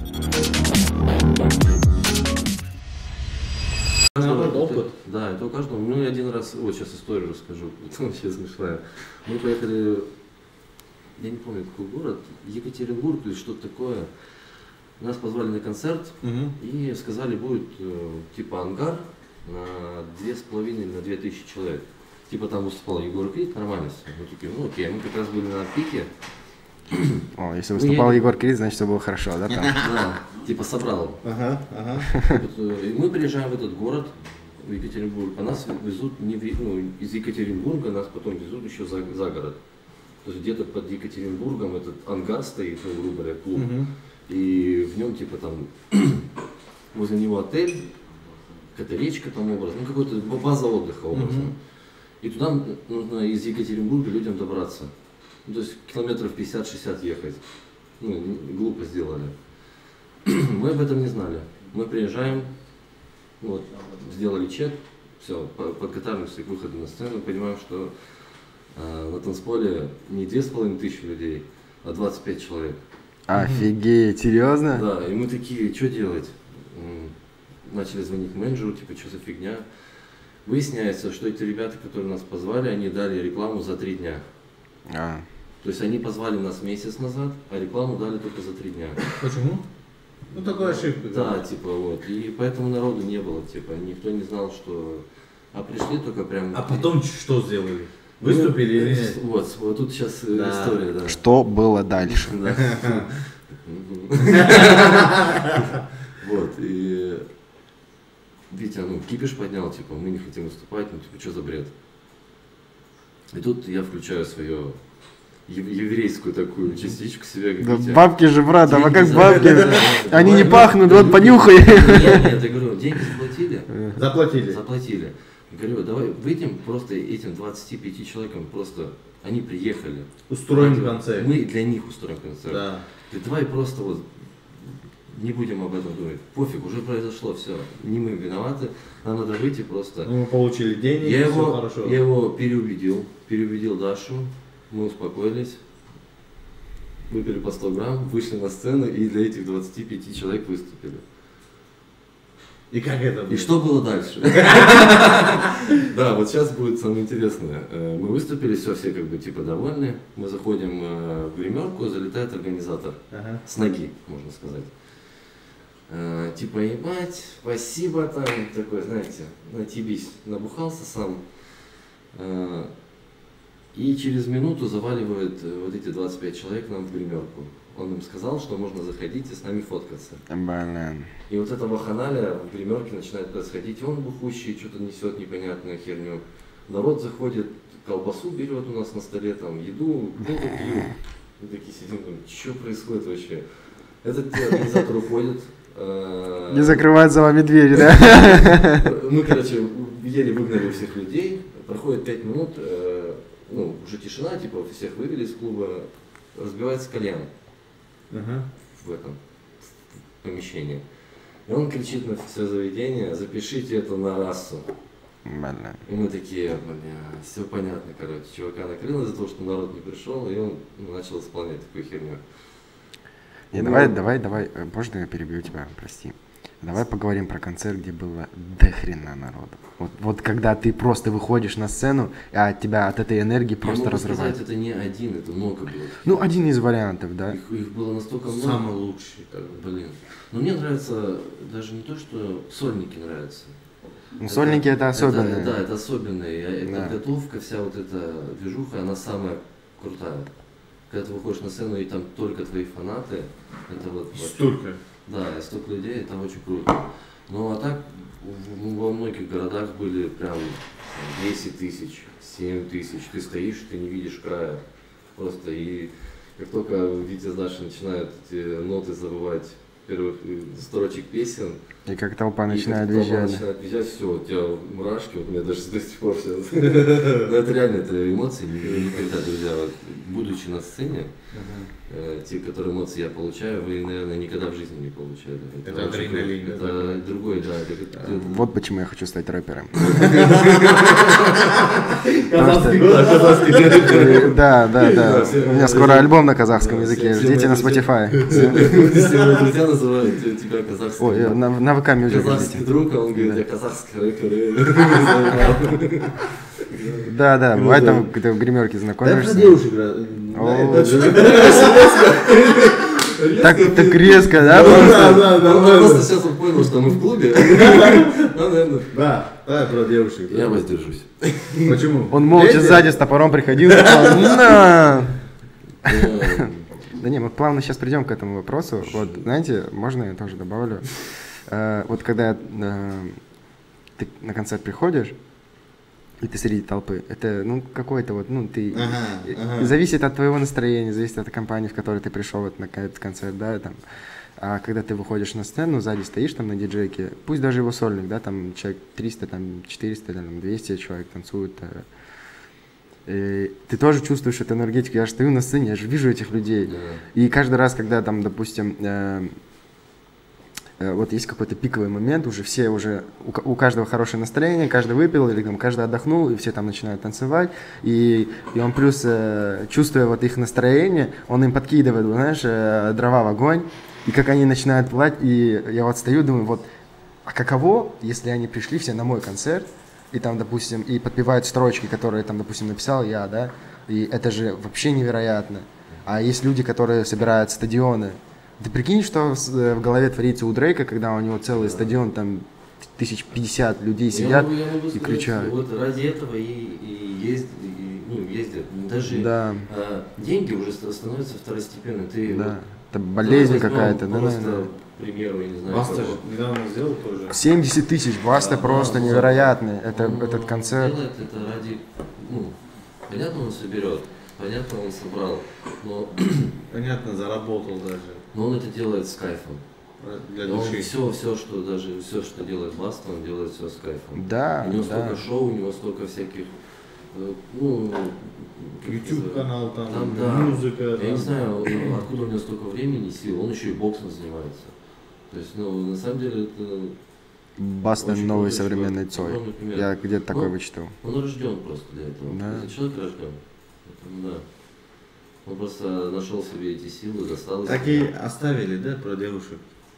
Опыт. Да, это у каждого. Ну, я один раз, вот сейчас историю расскажу, это вообще смешная. Мы поехали, я не помню, какой город, Екатеринбург или что-то такое. Нас позвали на концерт и сказали, будет типа ангар на 2,5 или на 2000 человек. Типа там выступал Егор Крид, нормально все. Мы такие, ну окей, мы как раз были на пике. О, если выступал Егор Крид, значит все было хорошо, да там? Да, типа собрал. Ага. И мы приезжаем в этот город, в Екатеринбург, а нас везут не из Екатеринбурга, нас потом везут еще за город. То есть где-то под Екатеринбургом этот ангар стоит, ну, грубо говоря, клуб. И в нем типа там возле него отель, какая-то речка там образно, ну какой-то база отдыха образно. И туда нужно из Екатеринбурга людям добраться. Ну, то есть километров 50-60 ехать. Ну, глупо сделали. Мы об этом не знали. Мы приезжаем, вот, сделали чек, все, подготавливаемся к выходу на сцену, понимаем, что на танцполе не 2500 людей, а 25 человек. Офигеть, серьезно? Да, и мы такие, что делать? Начали звонить менеджеру, типа, что за фигня. Выясняется, что эти ребята, которые нас позвали, они дали рекламу за 3 дня. То есть они позвали нас месяц назад, а рекламу дали только за 3 дня. Почему? Ну такая ошибка. Да, типа вот. И поэтому народу не было, типа, никто не знал, что... А пришли только прям... А потом что сделали? Выступили или нет? Вот тут сейчас история, да. Что было дальше? Да. Вот, и Витя, ну, кипиш поднял, типа, мы не хотим выступать, ну, типа, что за бред? И тут я включаю свою еврейскую такую частичку себе. Да Витя, бабки же, брат, а как деньги бабки? Они не Ну, пахнут, вот понюхай. Нет, я говорю, деньги заплатили? Заплатили. Заплатили. Говорю, давай выйдем просто этим 25 человекам, просто они приехали. Устроим концерт. Мы для них устроим концерт. Да. Ты давай просто вот не будем об этом думать. Пофиг, уже произошло, все. Не мы виноваты, нам надо выйти просто. Ну, мы получили деньги, Я все его, хорошо. я его переубедил Дашу, мы успокоились, выпили по 100 грамм, вышли на сцену и для этих 25 человек выступили. И как это было? И что было дальше? Да, вот сейчас будет самое интересное. Мы выступили, все как бы типа довольны. Мы заходим в гримерку, залетает организатор. С ноги, можно сказать. Типа, ебать, спасибо там, такой, знаете, натебись, набухался сам. И через минуту заваливают вот эти 25 человек нам в гримерку. Он им сказал, что можно заходить и с нами фоткаться. Блин. И вот эта вахханалия в гримерке начинает происходить. Он бухущий, что-то несет непонятную херню. Народ заходит, колбасу берет у нас на столе, там, еду, воду пьют. Мы такие сидим, думаем, что происходит вообще? Этот организатор уходит. Не закрывать за вами двери, да? Мы, короче, еле выгнали всех людей. Проходит 5 минут, ну, уже тишина, типа, всех вывели из клуба. Разбивается кальян в этом помещении. И он кричит на все заведение: запишите это на расу. Блин. И мы такие, все понятно, короче. Чувака накрыло из-за того, что народ не пришел, и он начал исполнять такую херню. Не, давай, можно я перебью тебя, прости. Давай поговорим про концерт, где было дохрена народу. Вот когда ты просто выходишь на сцену, а тебя от этой энергии просто разрывает. Сказать, это не один, это много было. Ну, один из вариантов, да. Их было настолько много. Самый лучший. Блин. Но мне нравится даже не то, что сольники нравятся. Ну, сольники это особенные. Да, это особенные. Да. Подготовка, вся вот эта движуха, она самая крутая. Когда ты выходишь на сцену и там только твои фанаты, это вот... Столько. Да, и столько людей, это очень круто. Ну а так во многих городах были прям 10 тысяч, 7 тысяч. Ты стоишь, ты не видишь края. Просто и как только Витя с Дашей начинают эти ноты забывать первых строчек песен, И как толпа начинает толпа визжать. начинает визжать, все, у тебя мурашки, вот у меня даже до сих пор сейчас. Но это реально, это эмоции никогда, друзья, вот, будучи на сцене, те, которые эмоции я получаю, вы, наверное, никогда в жизни не получали. Это адреналин. Это другой, да. Вот почему я хочу стать рэпером. Да. У меня скоро альбом на казахском языке. Ждите на Spotify. Все мои друзья называют тебя казахским. Ой, на ВК Music Казахский ждите. друг, а он говорит, я казахский рэпер. Да, бывает там, когда в гримерке Да, про знакомишься. девушек. Так резко, да? Он просто сейчас понял, что мы в клубе. Да, про девушек. Я воздержусь. Почему? Он молча сзади с топором приходил. такой, «На!» Да не, мы плавно сейчас придем к этому вопросу. Вот, знаете, можно я тоже добавлю? Вот когда ты на концерт приходишь, и ты среди толпы, это, ну, какой-то вот, ну, ты... Зависит от твоего настроения, зависит от компании, в которой ты пришел вот на этот концерт, да, там. А когда ты выходишь на сцену, сзади стоишь там на диджейке, пусть даже его сольник, да, там человек 300, там 400, там 200 человек танцуют, и ты тоже чувствуешь эту энергетику. Я же стою на сцене, я же вижу этих людей. И каждый раз, когда там, допустим, вот есть какой-то пиковый момент, уже все уже, у каждого хорошее настроение, каждый выпил или там, каждый отдохнул, и все там начинают танцевать. И он плюс, чувствуя вот их настроение, он им подкидывает, знаешь, дрова в огонь. И как они начинают плавать, и я вот стою, думаю, вот, а каково, если они пришли все на мой концерт, и там, допустим, и подпевают строчки, которые там, допустим, написал я, да, и это же вообще невероятно. А есть люди, которые собирают стадионы. Ты прикинь, что в голове творится у Дрейка, когда у него целый стадион, там, 1050 людей сидят я могу и сказать, кричат. Вот ради этого и ездят. Даже деньги уже становятся второстепенными. Ты Да. Это болезнь какая-то, да, просто, наверное. к примеру, я не знаю. Баста же недавно сделал тоже. 70 тысяч, Баста просто невероятный. Это, Он этот концерт. делает это ради, понятно, он соберет, понятно, он собрал, но Понятно, заработал даже. он это делает с кайфом. Для Он души. все, что делает Баста, он делает все с кайфом. Да, У него да. столько шоу, у него столько всяких, YouTube канал, там, да. музыка. Я там. не знаю, откуда у него столько времени и сил, он еще и боксом занимается. То есть, на самом деле это... Баста Очень новый крутой современный чувак, Цой. огромный пример. Я где-то такой Ну, вычитал. Он рожден просто для этого. Да. Этот человек рожден. Поэтому, да. Он просто нашел себе эти силы, достал их. Так и оставили, да, про девушек?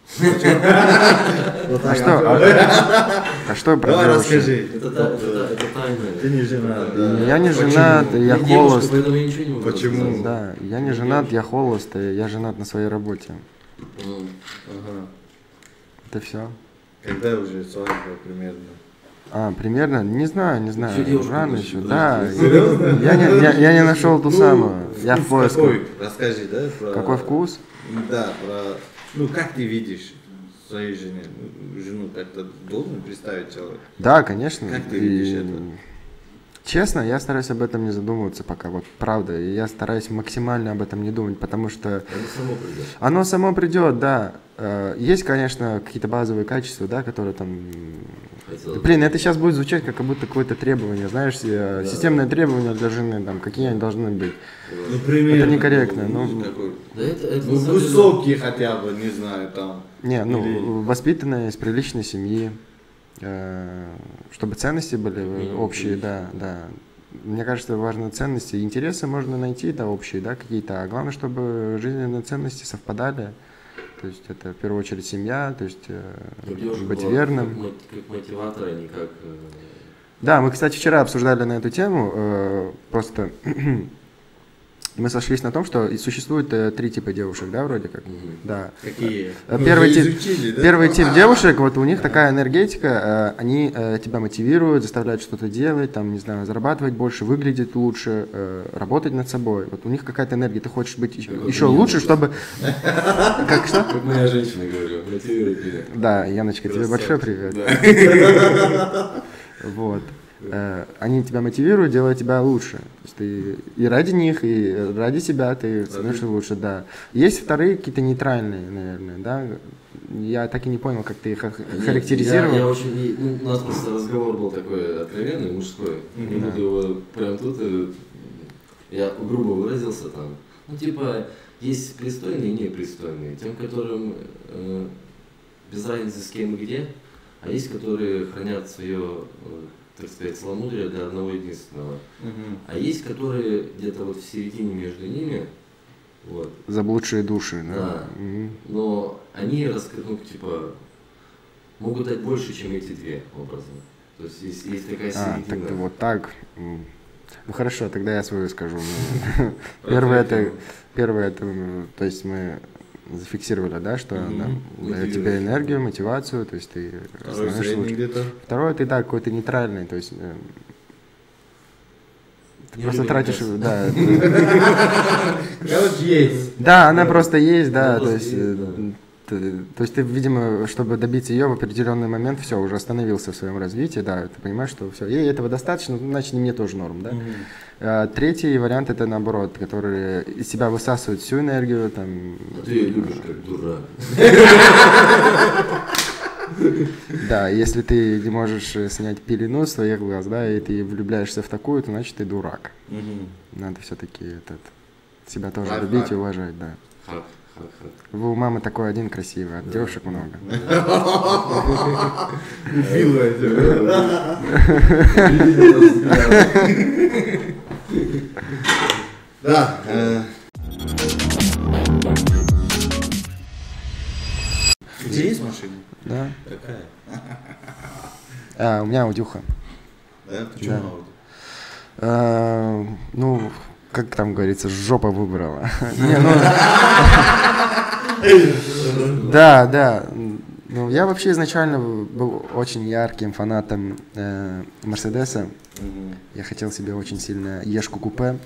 А что про Давай девушек? расскажи. Это тайна. Ты не женат, да. Я не женат, я Я девушка, холост. поэтому я ничего не могу Почему? рассказать. Да, я не женат, я холост, и я женат на своей работе. Ага. Это все. Когда уже свадьба примерно? Примерно? Не знаю. Ещё девушку Рано ищешь, еще. подожди. Да. Серьезно? Я не нашел ту самую. Я в Вкус поиске. какой? Расскажи, да? Про... Какой вкус? Да, про... Ну, как ты видишь своей жене? Жену как-то должен представить человек? Да, конечно. Как ты И, видишь это? Честно, я стараюсь об этом не задумываться пока, вот правда. И я стараюсь максимально об этом не думать, потому что Это само придет. оно само придет, да. Есть, конечно, какие-то базовые качества, да, которые там... Хотелось бы. Блин, это сейчас будет звучать как будто какое-то требование, знаешь, системное требование для жены, там, какие они должны быть. Ну, примерно. Это некорректно, Ну, ну, какой? Да это Ну, на самом деле- высокий хотя бы, не знаю, там. Не, ну, Или- воспитанная из приличной семьи, чтобы ценности были Минимум общие, да, да. Мне кажется, важны ценности. Интересы можно найти, да, общие, да, какие-то. А главное, чтобы жизненные ценности совпадали. То есть это в первую очередь семья, то есть Девушка быть была верным. Как мотиватор, а не как... Да, мы, кстати, вчера обсуждали на эту тему. Просто Мы сошлись на том, что и существует 3 типа девушек, да, вроде как? Да. Какие? Первый тип девушек, вот у них такая энергетика, они тебя мотивируют, заставляют что-то делать, там, не знаю, зарабатывать больше, выглядеть лучше, работать над собой. Вот у них какая-то энергия, ты хочешь быть еще лучше, чтобы... Как что? Как моя женщина говорила, мотивирует меня. Да, Яночка, тебе большой привет. Вот. Они тебя мотивируют, делают тебя лучше. То есть ты и ради них, и ради себя ты становишься лучше, да. Есть вторые какие-то нейтральные, наверное, да. Я так и не понял, как ты их характеризировал. Я очень, у нас просто разговор был такой откровенный, мужской. Не буду его прям тут, я грубо выразился там. Ну типа, есть пристойные и непристойные. Тем, которым без разницы с кем и где, а есть, которые хранят свое, так сказать, целомудрие для одного единственного. А есть, которые где-то вот в середине между ними, вот. Заблудшие души, да. Да. Но они, ну, типа, могут дать больше, чем эти две, образно. То есть есть такая середина. Так вот так. Ну хорошо, тогда я свою скажу. Первое это, то есть мы зафиксировали, да, что она дает тебе энергию, мотивацию, то есть ты становишься лучше. Второе, ты, да, какой-то нейтральный, то есть ты просто тратишь, да. Короче, есть. Да, она просто есть, да, то есть ты, видимо, чтобы добиться ее в определенный момент, все, уже остановился в своем развитии, да, ты понимаешь, что все, ей этого достаточно, значит, и мне тоже норм, да. Третий вариант это наоборот, которые из себя высасывают всю энергию, там. А ты ее любишь как дурак. Да, если ты не можешь снять пелену с твоих глаз, да, и ты влюбляешься в такую, то значит ты дурак. Надо все-таки себя тоже любить и уважать, да. Вы у мамы такой один красивый, а девушек много. Да. У тебя есть машина? Да. Какая? У меня аудюха. Да? Почему Да. Audi? Ну, как там говорится, жопа выбрала. Да. Ну, я вообще изначально был очень ярким фанатом Мерседеса. Я хотел себе очень сильно Ешку купе.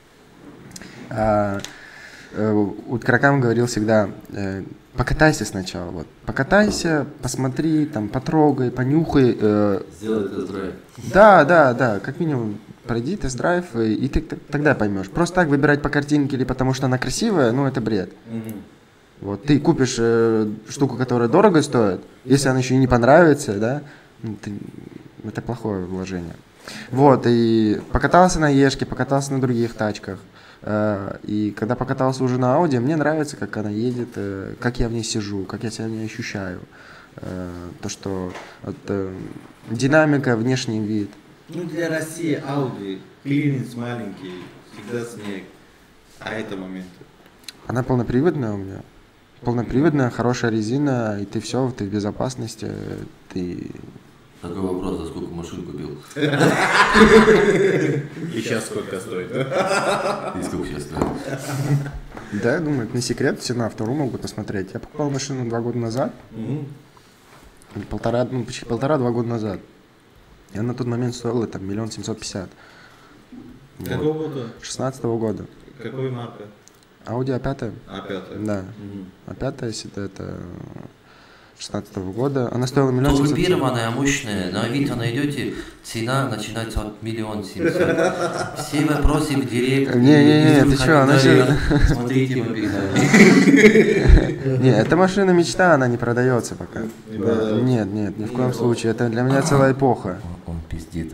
Уткракам говорил всегда, покатайся сначала, вот, покатайся, посмотри, там, потрогай, понюхай. Сделай тест-драйв. Да, как минимум пройди тест-драйв, и ты тогда поймешь. Просто так выбирать по картинке или потому что она красивая, ну это бред. Вот, ты купишь штуку, которая дорого стоит, если она еще и не понравится, да, это плохое вложение. Вот, и покатался на Ешке, покатался на других тачках. И когда покатался уже на Audi, мне нравится, как она едет, как я в ней сижу, как я себя в ней ощущаю. То, что динамика, внешний вид. Ну, для России Audi, клиренс маленький, всегда снег. А это момент? Она полноприводная у меня. Полноприводная, хорошая резина, и ты все, ты в безопасности, ты... Такой вопрос, за сколько машин купил? И сейчас сколько стоит? И сколько сейчас стоит? Да, я думаю, это не секрет, все на автору могут посмотреть. Я покупал машину 2 года назад, почти 1,5-2 года назад. И она на тот момент стоила там 1 750 000. Какого года? 16-го года. Какой марка? Audi A5. А5. Да. А5, если это 16-го года. Она стоила 1 700 000. Турбированная, мощная. На Авито найдете, цена начинается от 1 700 000. Все вопросы в директ. Не, ты что, она же... Смотрите в описании. Не, эта машина мечта, она не продается пока. Нет, ни в коем случае. Это для меня целая эпоха. Он пиздит.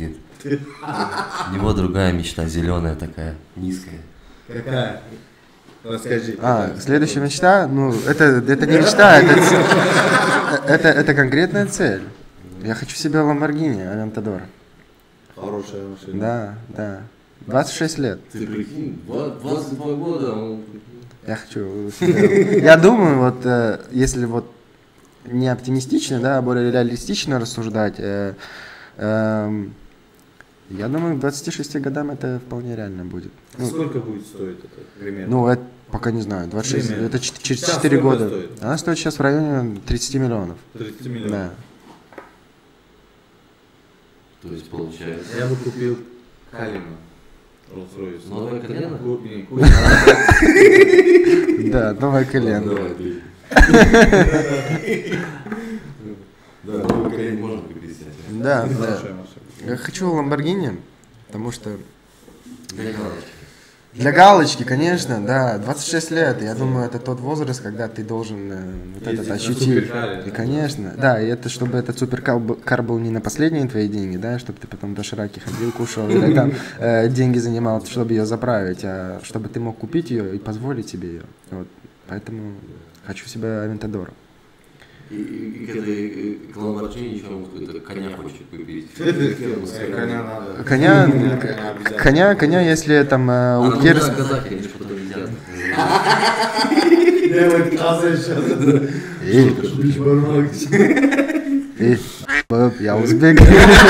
У него другая мечта, зеленая такая, низкая. Какая? Расскажи. Следующая мечта, ну, это не мечта, это конкретная цель. Я хочу себе Lamborghini Aventador. Хорошая машина. Да. 26 лет. Ты прикинь, 22 года, Я хочу. Я думаю, вот, если вот не оптимистично, да, а более реалистично рассуждать, Я думаю, к 26 годам это вполне реально будет. Сколько будет стоить это примерно? Ну, это пока не знаю, 26, Примерно. это через Сейчас 4 сколько года. стоит? Она стоит сейчас в районе 30 миллионов. 30 миллионов. Да. То есть получается. Я бы купил Калину. Rolls-Royce. Новое колено? Да, новое колено. Да, новое колено можно купить, кстати. Да, да. Хорошая машина. Я хочу Lamborghini, потому что Для галочки. для галочки, конечно, да, 26 лет, я думаю, это тот возраст, когда ты должен вот этот Ездить на ощутить. суперкаре, И, да. конечно, да, и это чтобы этот суперкар был не на последние твои деньги, да, чтобы ты потом до Шираки ходил, кушал, или там деньги занимал, чтобы ее заправить, а чтобы ты мог купить ее и позволить себе ее. Вот. Поэтому хочу себе Авентадор. И к этой Lamborghini еще он какой-то коня хочет купить. Коня надо. Коня, если там А у нам Герс... надо казахи, они же потом едят. Делать тазы сейчас. Я узбек.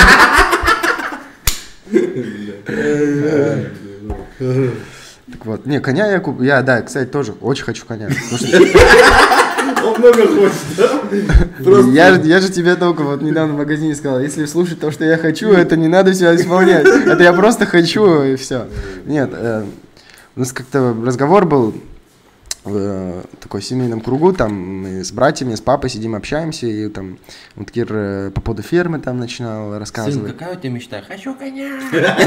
Так вот, не, коня я куплю. Я, да, кстати, тоже очень хочу коня. Потому что Он много хочет, да? я же тебе только вот недавно в магазине сказал, если слушать то, что я хочу, это не надо все исполнять. Это я просто хочу и все. Нет, у нас как-то разговор был в такой семейном кругу, там мы с братьями, с папой сидим, общаемся, и там вот Кир по поводу фермы там начинал Сын, рассказывать. какая у тебя мечта? Хочу коня!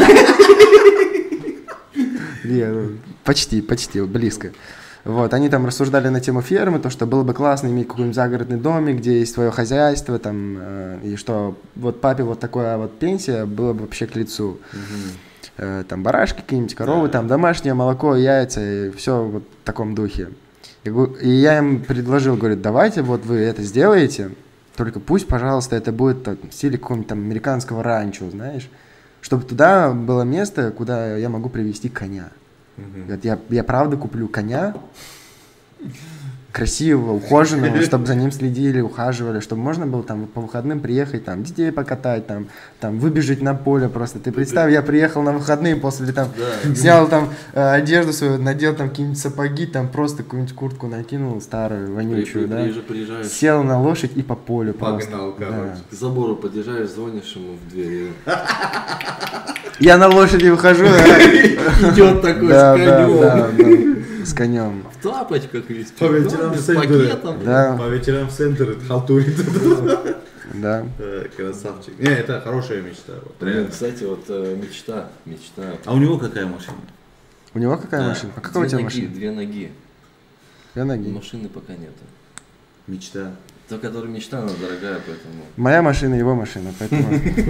Почти, близко. Вот, они там рассуждали на тему фермы, то, что было бы классно иметь какой-нибудь загородный домик, где есть свое хозяйство, там, и что вот папе вот такая вот пенсия было бы вообще к лицу. Там барашки какие-нибудь, коровы, там домашнее молоко, яйца, и все вот в таком духе. И я им предложил, говорю, давайте вот вы это сделаете, только пусть, пожалуйста, это будет в стиле какого-нибудь там американского ранчо, знаешь, чтобы туда было место, куда я могу привезти коня. Говорит, я правда куплю коня, красивого, ухоженного, чтобы за ним следили, ухаживали, чтобы можно было там по выходным приехать, там, детей покатать, там выбежать на поле просто. Ты представь, я приехал на выходные после, там, снял там одежду свою, надел там какие-нибудь сапоги, там просто какую-нибудь куртку накинул, старую, вонючую, да, Приезжаешь, сел на лошадь и по полю просто. Погнал, короче. к забору подъезжаешь, звонишь ему в дверь. Я на лошади выхожу, Идет такой с конем. с конем. В тапочках весь. По вечерам в с центре. пакетом. Да, По вечерам в центр халтурит. да. Красавчик. Не, это хорошая мечта. Вот, реально. Кстати, вот мечта. А у него какая машина? У него какая машина? А какая у тебя машина? 2 ноги. Две ноги. Машины пока нету. Мечта. Та, которая мечта, она дорогая, поэтому. Моя машина, его машина, поэтому...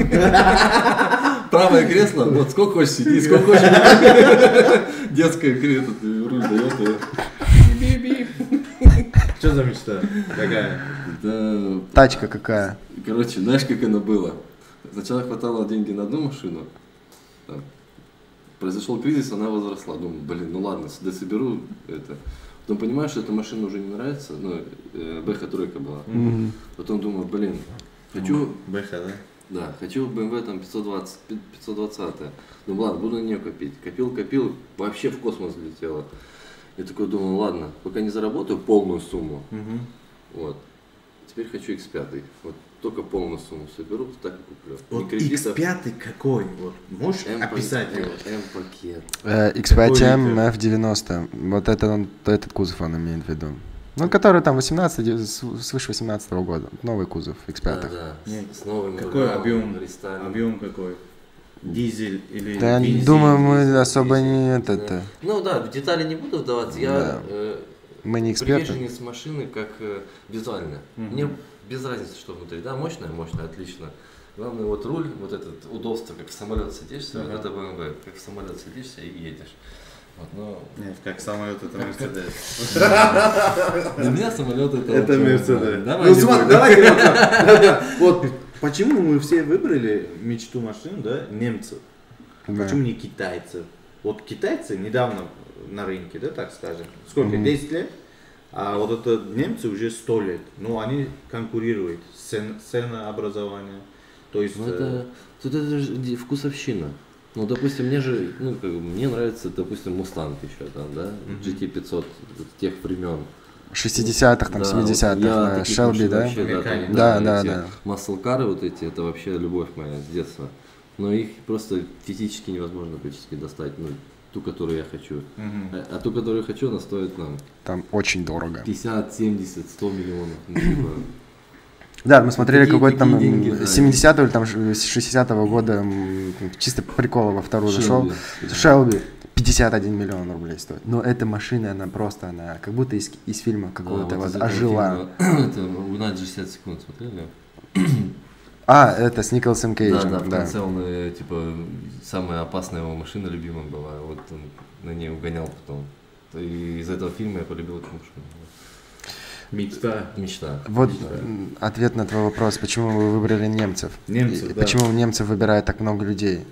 Правое кресло, вот сколько хочешь сиди, сколько хочешь. Детское кресло, ты руль дает. Что за мечта? Какая? Да, Тачка какая? короче, знаешь, как оно было? Сначала хватало деньги на одну машину. Так. Произошел кризис, она возросла. Думаю, блин, ну ладно, дособеру это. Потом понимаю, что эта машина уже не нравится. Ну, Бэха тройка была. Потом думаю, блин, хочу... Бэха, да? Да, хочу BMW там 520. Ну ладно, буду на нее копить. Копил, вообще в космос летело. Я такой думаю, ладно, пока не заработаю полную сумму. Вот. Теперь хочу X5. Вот только полную сумму соберу, так и куплю. Вот Ни кредитов. X5 какой? Вот можешь описать его? М-пакет. X5M F90. Вот это этот кузов он имеет в виду. Ну, который там 18, свыше 18 года. Новый кузов X5. Да, Нет. с новым Какой рулем, объем? рестайлем. Объем какой? Дизель или Да, я бензин? думаю, мы дизель, особо дизель, не да. это. Ну да, в детали не буду вдаваться. Я Да. Мы не эксперты. приверженец машины как визуально. Мне без разницы, что внутри. Да, мощная, отлично. Главное, вот руль, вот этот удобство, как в самолет садишься, вот это BMW, как в самолет садишься и едешь. Вот, но... Нет, как самолет, это Мерседес. Для меня самолет это... Это Мерседес. Давай, Ну не смотри, будем. давайте вот почему мы все выбрали мечту машин, да, немцев? Да. Почему не китайцев? Вот китайцы недавно на рынке, да, так скажем, сколько, 10 лет? А вот это немцы уже 100 лет. Ну, они конкурируют. Ценообразование, То есть... Ну, это же вкусовщина. Ну, допустим, мне нравится, допустим, Мустанг еще там, да, GT500 тех времен. 60-х, там, 70-х, Шелби, да? Да. Маслкары вот эти, это вообще любовь моя с детства. Но их просто физически невозможно практически достать. Ну, ту, которую я хочу. А ту, которую я хочу, она стоит нам. Там очень дорого. 50, 70, 100 миллионов. Ну, типа. Да, мы смотрели какой-то там деньги, да. 70-го или там 60-го года, чисто прикола во вторую зашел. Шелби. 51 миллион рублей стоит. Но эта машина, она как будто из фильма какого-то вот ожила. Это «Угнать за 60 секунд» смотрели? Это с Николасом Кейджем. Да, в конце он, типа, самая опасная его машина любимая была. Вот он на ней угонял потом. И из этого фильма я полюбил эту машину. Мечта. Вот ответ на твой вопрос, почему вы выбрали немцев. Почему немцев выбирает так много людей?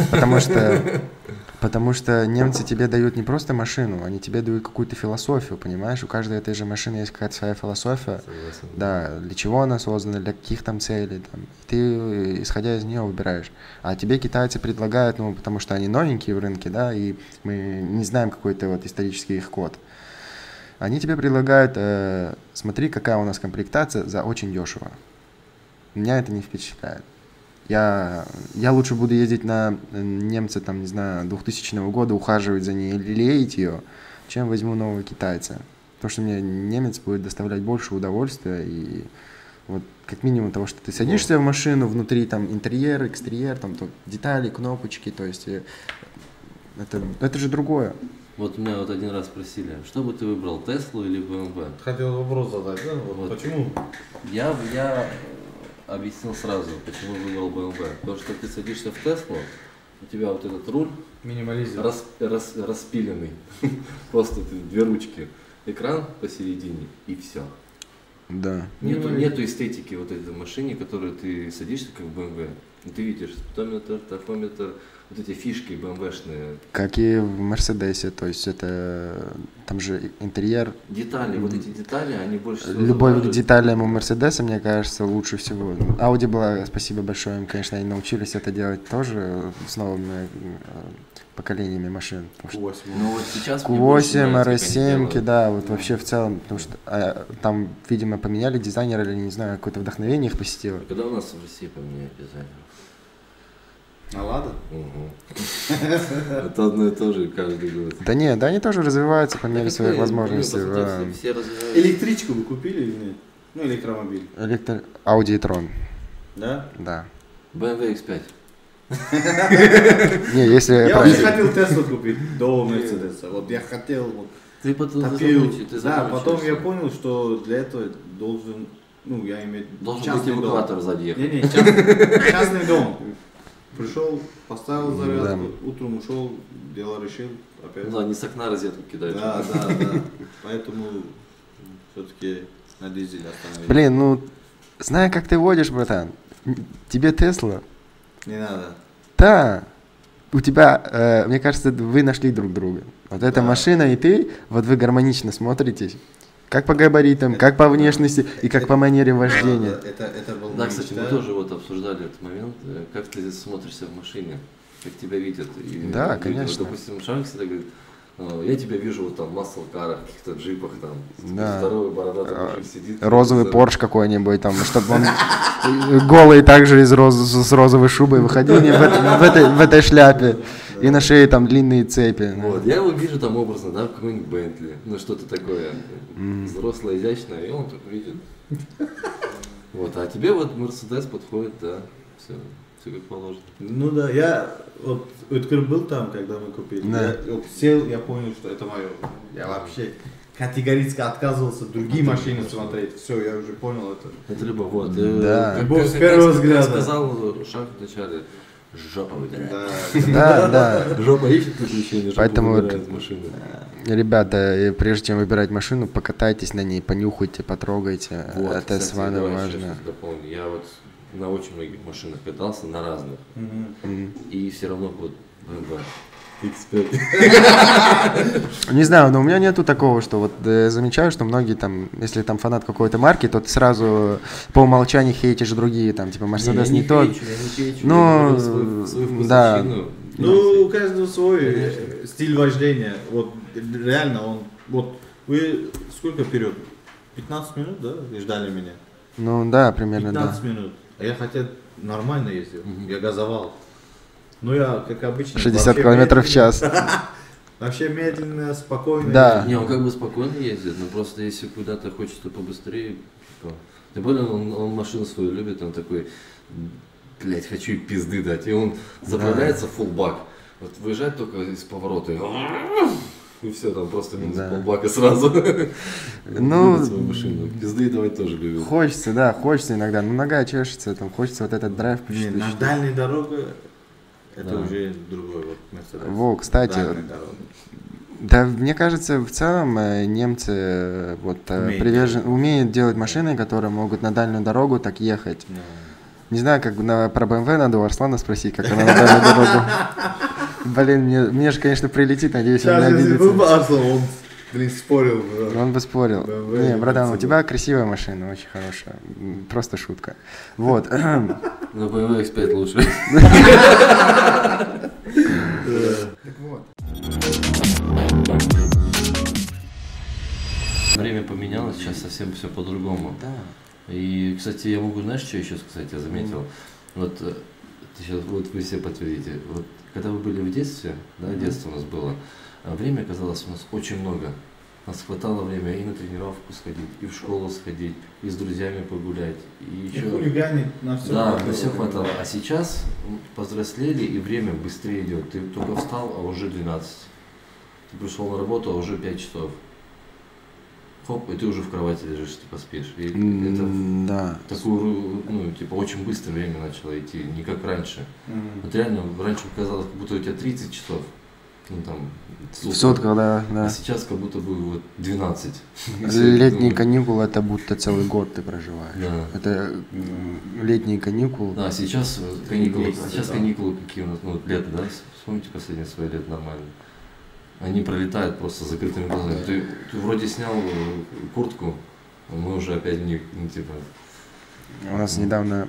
Потому что немцы тебе дают не просто машину, они тебе дают какую-то философию, понимаешь? У каждой этой же машины есть какая-то своя философия. Согласен. Да, для чего она создана, для каких там целей. Там. Ты, исходя из нее, выбираешь. А тебе китайцы предлагают, потому что они новенькие в рынке, да, и мы не знаем какой-то вот исторический их код. Они тебе предлагают, смотри, какая у нас комплектация за очень дешево. Меня это не впечатляет. Я лучше буду ездить на немца, там, не знаю, 2000 года, ухаживать за ней, лелеять ее, чем возьму нового китайца. Потому что мне немец будет доставлять больше удовольствия и вот как минимум того, что ты садишься в машину, внутри там интерьер, экстерьер, там детали, кнопочки, то есть это же другое. Вот меня вот один раз спросили, что бы ты выбрал, Теслу или BMW? Хотел вопрос задать, да? Вот. Почему? Я объяснил сразу, почему выбрал BMW. Потому что ты садишься в Теслу, у тебя вот этот руль Минимализм. распиленный. Просто две ручки, экран посередине и все. Да. Нету эстетики вот этой машине, которую ты садишься как в BMW. И ты видишь спидометр, тахометр, вот эти фишки BMW-шные. Как и в Мерседесе, то есть это там же интерьер. Детали, вот эти детали, они больше всего Любовь к деталям у Мерседеса, мне кажется, лучше всего. Audi была, спасибо большое им, конечно, они научились это делать тоже с новыми поколениями машин. Ну вот сейчас Q8, RS7, да, вот вообще в целом, потому что там, видимо, поменяли дизайнера или, не знаю, какое-то вдохновение их посетило. Когда у нас в России поменяли дизайнера? А ладно? Это одно и то же каждый год. Да нет, да они тоже развиваются по мере своих возможностей. Все развиваются. Электричку вы купили или нет? Ну, электромобиль. Audi e-tron. Да? Да. BMW X5. Не, если... Я вообще хотел Теслу купить до Мерседеса. Вот я хотел... Вот, Ты потом да, потом я понял, что для этого должен... Ну, я имею в виду... Должен быть эвакуатор сзади ехать. Не, частный дом. Пришел, поставил зарядку, утром ушел, дело решил, опять. Да, не с окна розетку кидают. Да. Поэтому все-таки на дизеле остановились. Блин, ну, знаю, как ты водишь, братан. Тебе Тесла? Не надо. Да. У тебя, мне кажется, вы нашли друг друга. Вот эта машина и ты, вот вы гармонично смотритесь. Как по габаритам, как по внешности и как по манере вождения. Это был Да, кстати, мы тоже вот обсуждали этот момент, как ты смотришься в машине, как тебя видят. И да, люди, конечно. Вот, допустим, Шарик всегда говорит, я тебя вижу вот там в маслкарах, каких-то джипах там, да. Здоровый бородатый мужик сидит. Розовый Порш какой-нибудь там, чтобы он голый также с розовой шубой выходил в этой шляпе. И на шее там длинные цепи. Вот, я его вижу там образно, да, в какой-нибудь Бентли, ну что-то такое взрослое, изящное, и он так видит. Вот, а тебе вот Мерседес подходит, да, все как положено. Ну да, я вот был там, когда мы купили. Да. Я вот сел, я понял, что это мое. Я вообще категорически отказывался другие машины смотреть. Все, я уже понял это. Это любовь, вот. Да. Любовь с первого взгляда. Как сказал Шаг вначале, жопа выбирает. Да. Жопа ищет приключения, жопа Поэтому выбирает машину. Ребята, прежде чем выбирать машину, покатайтесь на ней, понюхайте, потрогайте. Вот, это с вами важно. Я вот на очень многих машинах катался, на разных. И все равно вот BMW. Эксперт. Не знаю, но у меня нету такого, что вот замечаю, что многие там, если там фанат какой-то марки, то ты сразу по умолчанию хейтишь другие, там, типа, Мерседес не тот. Я не хейчу, Ну, я говорю свою да. вкусовщину. Ну, у каждого свой Конечно. стиль вождения. Вот реально он... Вот вы сколько вперед? 15 минут, да? И ждали меня? Ну да, примерно, 15 да. минут. А я хотя нормально ездил. Я газовал. Ну я, как обычно... 60 вообще километров в медленно. час. Вообще медленно, спокойно. Да. Не, он как бы спокойно ездит, но просто если куда-то хочется побыстрее, типа, тем более он машину свою любит, он такой, блять, хочу и пизды дать, и он заправляется в фуллбак, вот выезжает только из поворота, и все, там просто минус Да. полбака сразу. Ну, Любит свою машину, пизды давать тоже любит. Хочется, да, хочется иногда, но нога чешется, там хочется вот этот драйв Не, почувствовать. на что- дальней дороге это Да. уже другой вот Мерседес. Во, кстати, Дальняя дорога. Да, мне кажется, в целом немцы умеют делать машины, которые могут на дальнюю дорогу так ехать. Да. Не знаю, как про BMW надо у Арслана спросить, как она на дальнюю дорогу. Блин, мне же, конечно, прилетит, надеюсь, он не Сейчас, если был бы обидится. Арслан, он, блин, спорил бы. Он бы спорил. BMW Не, братан, у Mercedes. тебя красивая машина, очень хорошая. Просто шутка. Вот. На BMW X5 лучше. Время поменялось, сейчас совсем все по-другому. И, кстати, я могу, знаешь, что еще сказать, я заметил? Вот сейчас вот вы все подтвердите. Вот когда вы были в детстве, да, детство у нас было, время оказалось у нас очень много. У нас хватало времени и на тренировку сходить, и в школу сходить, и с друзьями погулять, и И еще. хулиганить на все. Да, на все хватало. А сейчас повзрослели, и время быстрее идет. Ты только встал, а уже 12. Ты пришел на работу, а уже 5 часов. Хоп, и ты уже в кровати лежишь, типа спишь. И это Да. такую, ну, типа, очень быстро время начало идти, не как раньше. Вот реально, раньше казалось, как будто у тебя 30 часов. Ну там, В сутках, да, А да. сейчас как будто бы вот 12. Летние каникулы это будто целый год ты проживаешь. Да. Это летние каникулы. Да, сейчас каникулы, Месяцы, а сейчас да. каникулы какие у нас, ну, вот лето, да? Вспомните последние свои лето нормально. Они пролетают просто с закрытыми глазами. Ты вроде снял куртку, а мы уже опять в них, ну, типа. У нас недавно,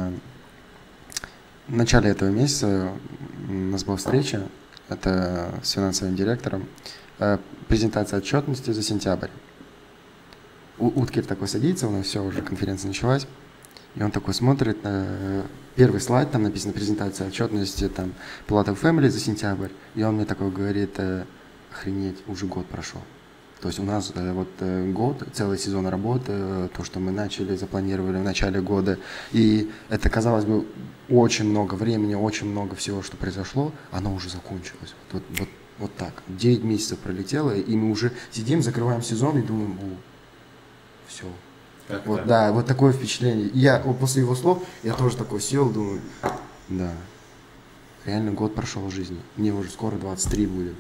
в начале этого месяца, у нас была встреча, это с финансовым директором, презентация отчетности за сентябрь. Уткер такой садится, у нас все, уже конференция началась, и он такой смотрит, первый слайд, там написано презентация отчетности, там, Platinum Family за сентябрь, и он мне такой говорит, охренеть, уже год прошел. То есть у нас год, целый сезон работы, то, что мы начали, запланировали в начале года, и это, казалось бы, очень много времени, очень много всего, что произошло, оно уже закончилось. Вот так. 9 месяцев пролетело, и мы уже сидим, закрываем сезон и думаем, все. Вот, да, вот такое впечатление. И я после его слов, я тоже такой сел, думаю, да, реально год прошел в жизни. Мне уже скоро 23 будет.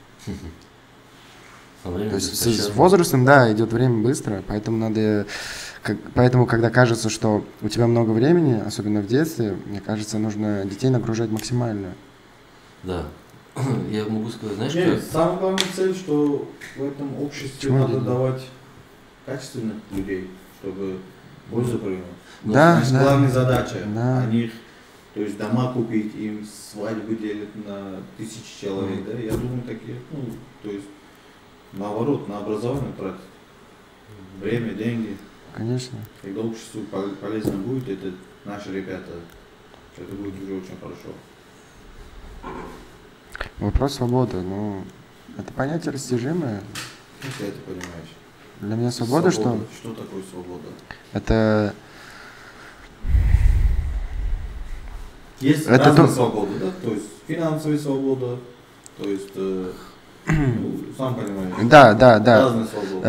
А время То есть быстро. с возрастом, да, идет время быстро, поэтому надо, поэтому когда кажется, что у тебя много времени, особенно в детстве, мне кажется, нужно детей нагружать максимально. Да. Я могу сказать, знаешь, Нет, что... самая главная цель, что в этом обществе Чего надо делать? давать качественных людей, чтобы пользу приносить. Да, Значит, да. главная задача, Да. они, то есть дома купить, им свадьбы делят на 1000 человек, да, я думаю, такие, ну, то есть, наоборот, на образование тратить. Время, деньги. Конечно. Когда обществу полезно будет, это наши ребята, это будет уже очень хорошо. Вопрос свободы, ну, это понятие растяжимое. Как ты это понимаешь? Для меня свобода, что Что такое свобода? это... Есть Это разные то- свободы, да? То есть финансовая свобода, то есть, ну, сам понимаешь. Да, да, да. Разные свободы.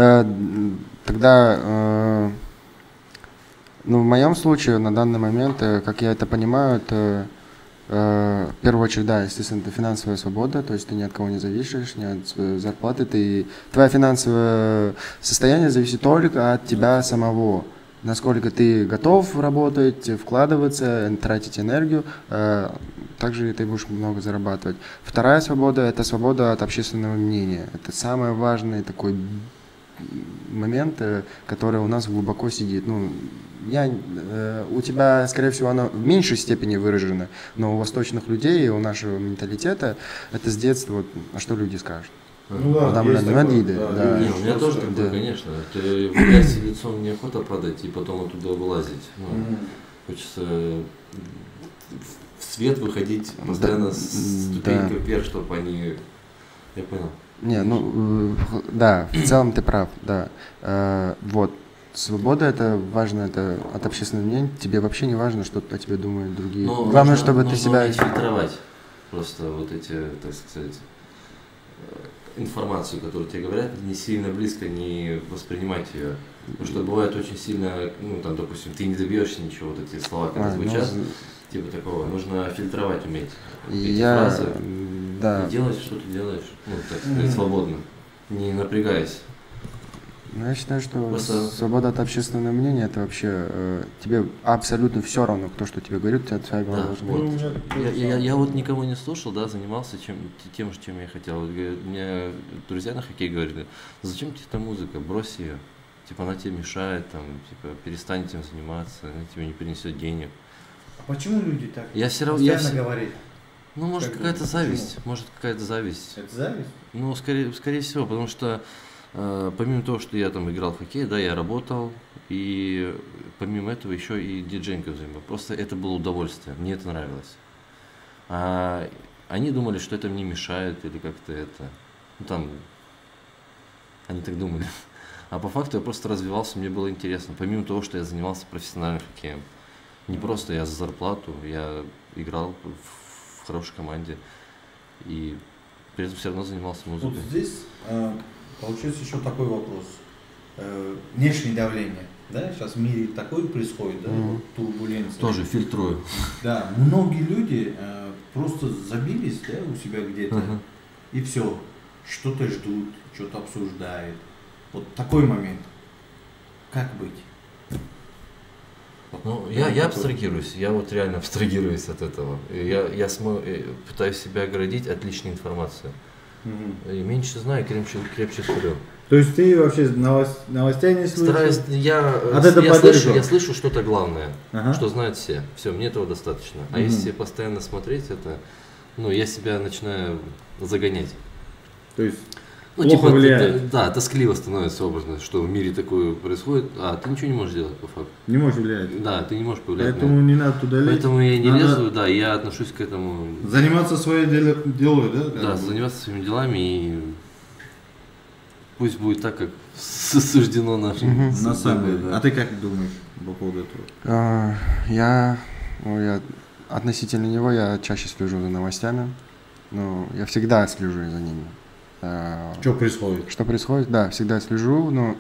Тогда, ну, в моем случае, на данный момент, как я это понимаю, это в первую очередь, да, естественно, это финансовая свобода, то есть ты ни от кого не зависишь, ни от своей зарплаты, твое финансовое состояние зависит только от тебя самого. насколько ты готов работать, вкладываться, тратить энергию, также ты будешь много зарабатывать. Вторая свобода – это свобода от общественного мнения. Это самый важный такой момент, который у нас глубоко сидит. Ну, у тебя, скорее всего, оно в меньшей степени выражено, но у восточных людей, у нашего менталитета, это с детства, вот, а что люди скажут? Ну да, Там есть такое, да. Не, у меня тоже такое, Да. конечно. Ты в грязь лицом неохота падать и потом оттуда вылазить. Ну, хочется в свет выходить постоянно с ступенькой вверх, чтобы они... Я понял. Не, ну, да, в целом ты прав, да. Вот, свобода это важно, это от общественного мнения. Тебе вообще не важно, что о тебе думают другие. Но Главное, нужно- чтобы ты нужно себя... уметь фильтровать просто вот эти, так сказать, информацию, которую тебе говорят, не сильно близко не воспринимать ее. Потому что бывает очень сильно, ну там, допустим, ты не добьешься ничего, вот эти слова, когда звучат, типа такого, нужно фильтровать уметь. Эти фразы. Да, И делать, что ты делаешь, ну, так сказать, свободно, не напрягаясь. ну, я считаю, что Просто- свобода от общественного мнения это вообще тебе абсолютно все равно, кто что тебе говорит, у тебя твоя голова Да, должна вот. быть. Я вот никого не слушал, да, занимался тем же, чем я хотел. Вот, говорят, мне друзья на хоккей говорили, зачем тебе эта музыка, брось ее. Типа она тебе мешает, там, типа, перестань этим заниматься, она тебе не принесет денег. А почему люди так Я все равно, постоянно говорят? ну, может, Как какая-то думаешь, зависть, может, какая-то зависть. Это зависть? Ну, скорее всего, потому что помимо того, что я там играл в хоккей, да, я работал, и помимо этого еще и диджейнкой занимался. Просто это было удовольствие, мне это нравилось. А они думали, что это мне мешает или как-то это, ну там, они так думали. А по факту я просто развивался, мне было интересно, помимо того, что я занимался профессиональным хоккеем. Не просто я за зарплату, я играл в хорошей команде и при этом все равно занимался Вот музыкой. здесь получается еще такой вопрос. Внешнее давление. Да? Сейчас в мире такое происходит, да? Вот турбуленция. Тоже фильтрую. Да, многие люди просто забились, да, у себя где-то, Ага. и все, что-то ждут, что-то обсуждают. Вот такой момент. Как быть? Ну, я абстрагируюсь, я вот реально абстрагируюсь от этого. Я пытаюсь себя оградить от лишней информации. И меньше знаю, крепче сплю. То есть ты вообще новостей не Стараюсь, От этого подальше. я слышу что-то главное, Ага. что знают все. Все, мне этого достаточно. А если постоянно смотреть это, ну, я себя начинаю загонять. То есть Ну, плохо типа, влияет. да, тоскливо становится образно, что в мире такое происходит, а ты ничего не можешь делать по факту. Не можешь влиять. Да, ты не можешь повлиять на Поэтому это. не надо туда лезть. Поэтому я не Надо лезу, да, я отношусь к этому, Заниматься своей делой, да? как да, бы? заниматься своими делами и пусть будет так, как суждено нашим. На самом деле. Да. А ты как думаешь по поводу этого? Я относительно него я чаще слежу за новостями, но я всегда слежу за ними. Что происходит? Что происходит? Да, всегда слежу, но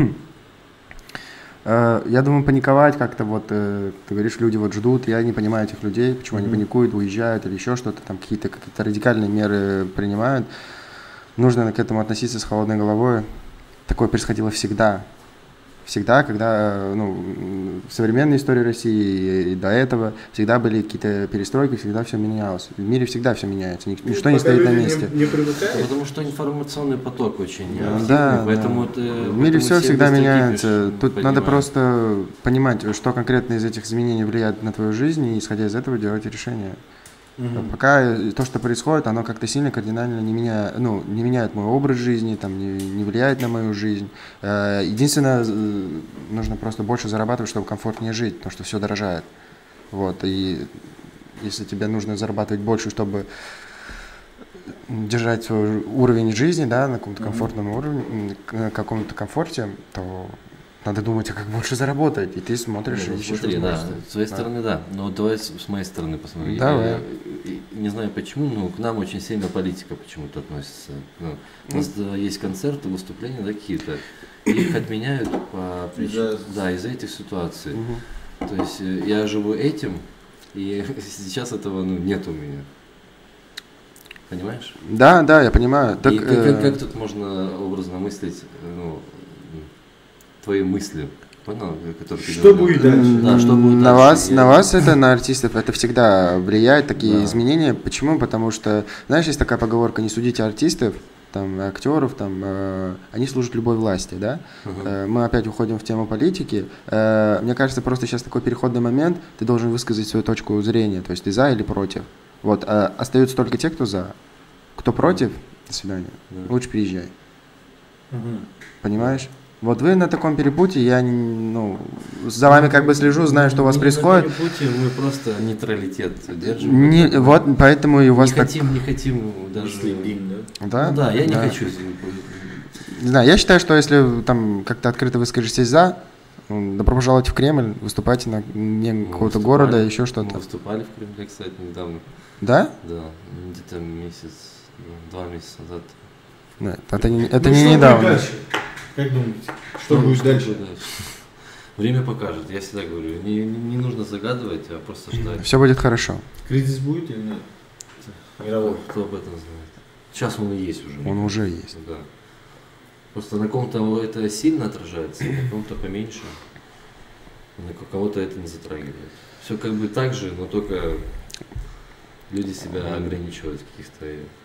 я думаю, паниковать как-то вот, ты говоришь, люди вот ждут, я не понимаю этих людей, почему они паникуют, уезжают или еще что-то, там какие-то радикальные меры принимают. Нужно к этому относиться с холодной головой. Такое происходило всегда. Всегда, когда, в современной истории России и до этого всегда были какие-то перестройки, всегда все менялось. В мире всегда все меняется, ничто не Пока стоит на люди месте. Не привыкают. Потому что информационный поток очень активный, Да, поэтому да. ты... В мире все всегда меняется. Тут надо понимаешь. просто понимать, что конкретно из этих изменений влияет на твою жизнь, и исходя из этого делать решение. Пока то, что происходит, оно как-то сильно кардинально не меняет мой образ жизни, там, не влияет на мою жизнь. Единственное, нужно просто больше зарабатывать, чтобы комфортнее жить, потому что все дорожает. Вот, и если тебе нужно зарабатывать больше, чтобы держать свой уровень жизни, да, на каком-то комфортном уровне, на каком-то комфорте, то надо думать, а как больше заработать, и ты смотришь и ищешь Смотри, да, возможности. с твоей стороны, да. Но давай с моей стороны посмотрим. Давай. Я не знаю почему, но к нам очень сильно политика почему-то относится. Ну, у нас есть концерты, выступления, да, какие-то. И их отменяют по причине, да, из-за этих ситуаций. То есть я живу этим, и сейчас этого нет у меня. Понимаешь? Да, да, я понимаю. Так, И как тут можно образно мыслить, твои мысли? Понял, который ты Что говорил? будет дальше? Да, что будет На дальше? на вас это, на артистов, это всегда влияет, такие Да. изменения. Почему? Потому что, знаешь, есть такая поговорка: не судите артистов, там, актеров, там, они служат любой власти, да? Мы опять уходим в тему политики. Мне кажется, просто сейчас такой переходный момент, ты должен высказать свою точку зрения, то есть ты за или против. Вот, остаются только те, кто за. Кто против, до свидания, лучше приезжай. Понимаешь? Вот вы на таком перепутье, я за вами как бы слежу, знаю, что у вас происходит. На перепутье мы просто нейтралитет держим. Вот поэтому и у вас Не хотим даже... Следим, да? Да? Ну да, я не Да. хочу. Не знаю, я считаю, что если там как-то открыто выскажетесь за, добро пожаловать в Кремль, выступайте на дне какого-то города, еще Мы что-то. выступали в Кремле, кстати, недавно. Да? Да, где-то два месяца назад. Нет, это не Ну, что недавно. будет дальше? Как думаете? Что будет дальше? Время покажет, я всегда говорю. Не нужно загадывать, а просто ждать. Все будет хорошо. Кризис будет или нет? Мировой. Кто об этом знает? Сейчас он и есть уже. Он уже есть. Да. Просто на ком-то это сильно отражается, на ком-то поменьше. На кого-то это не затрагивает. Все как бы так же, но только люди себя ограничивают в каких-то...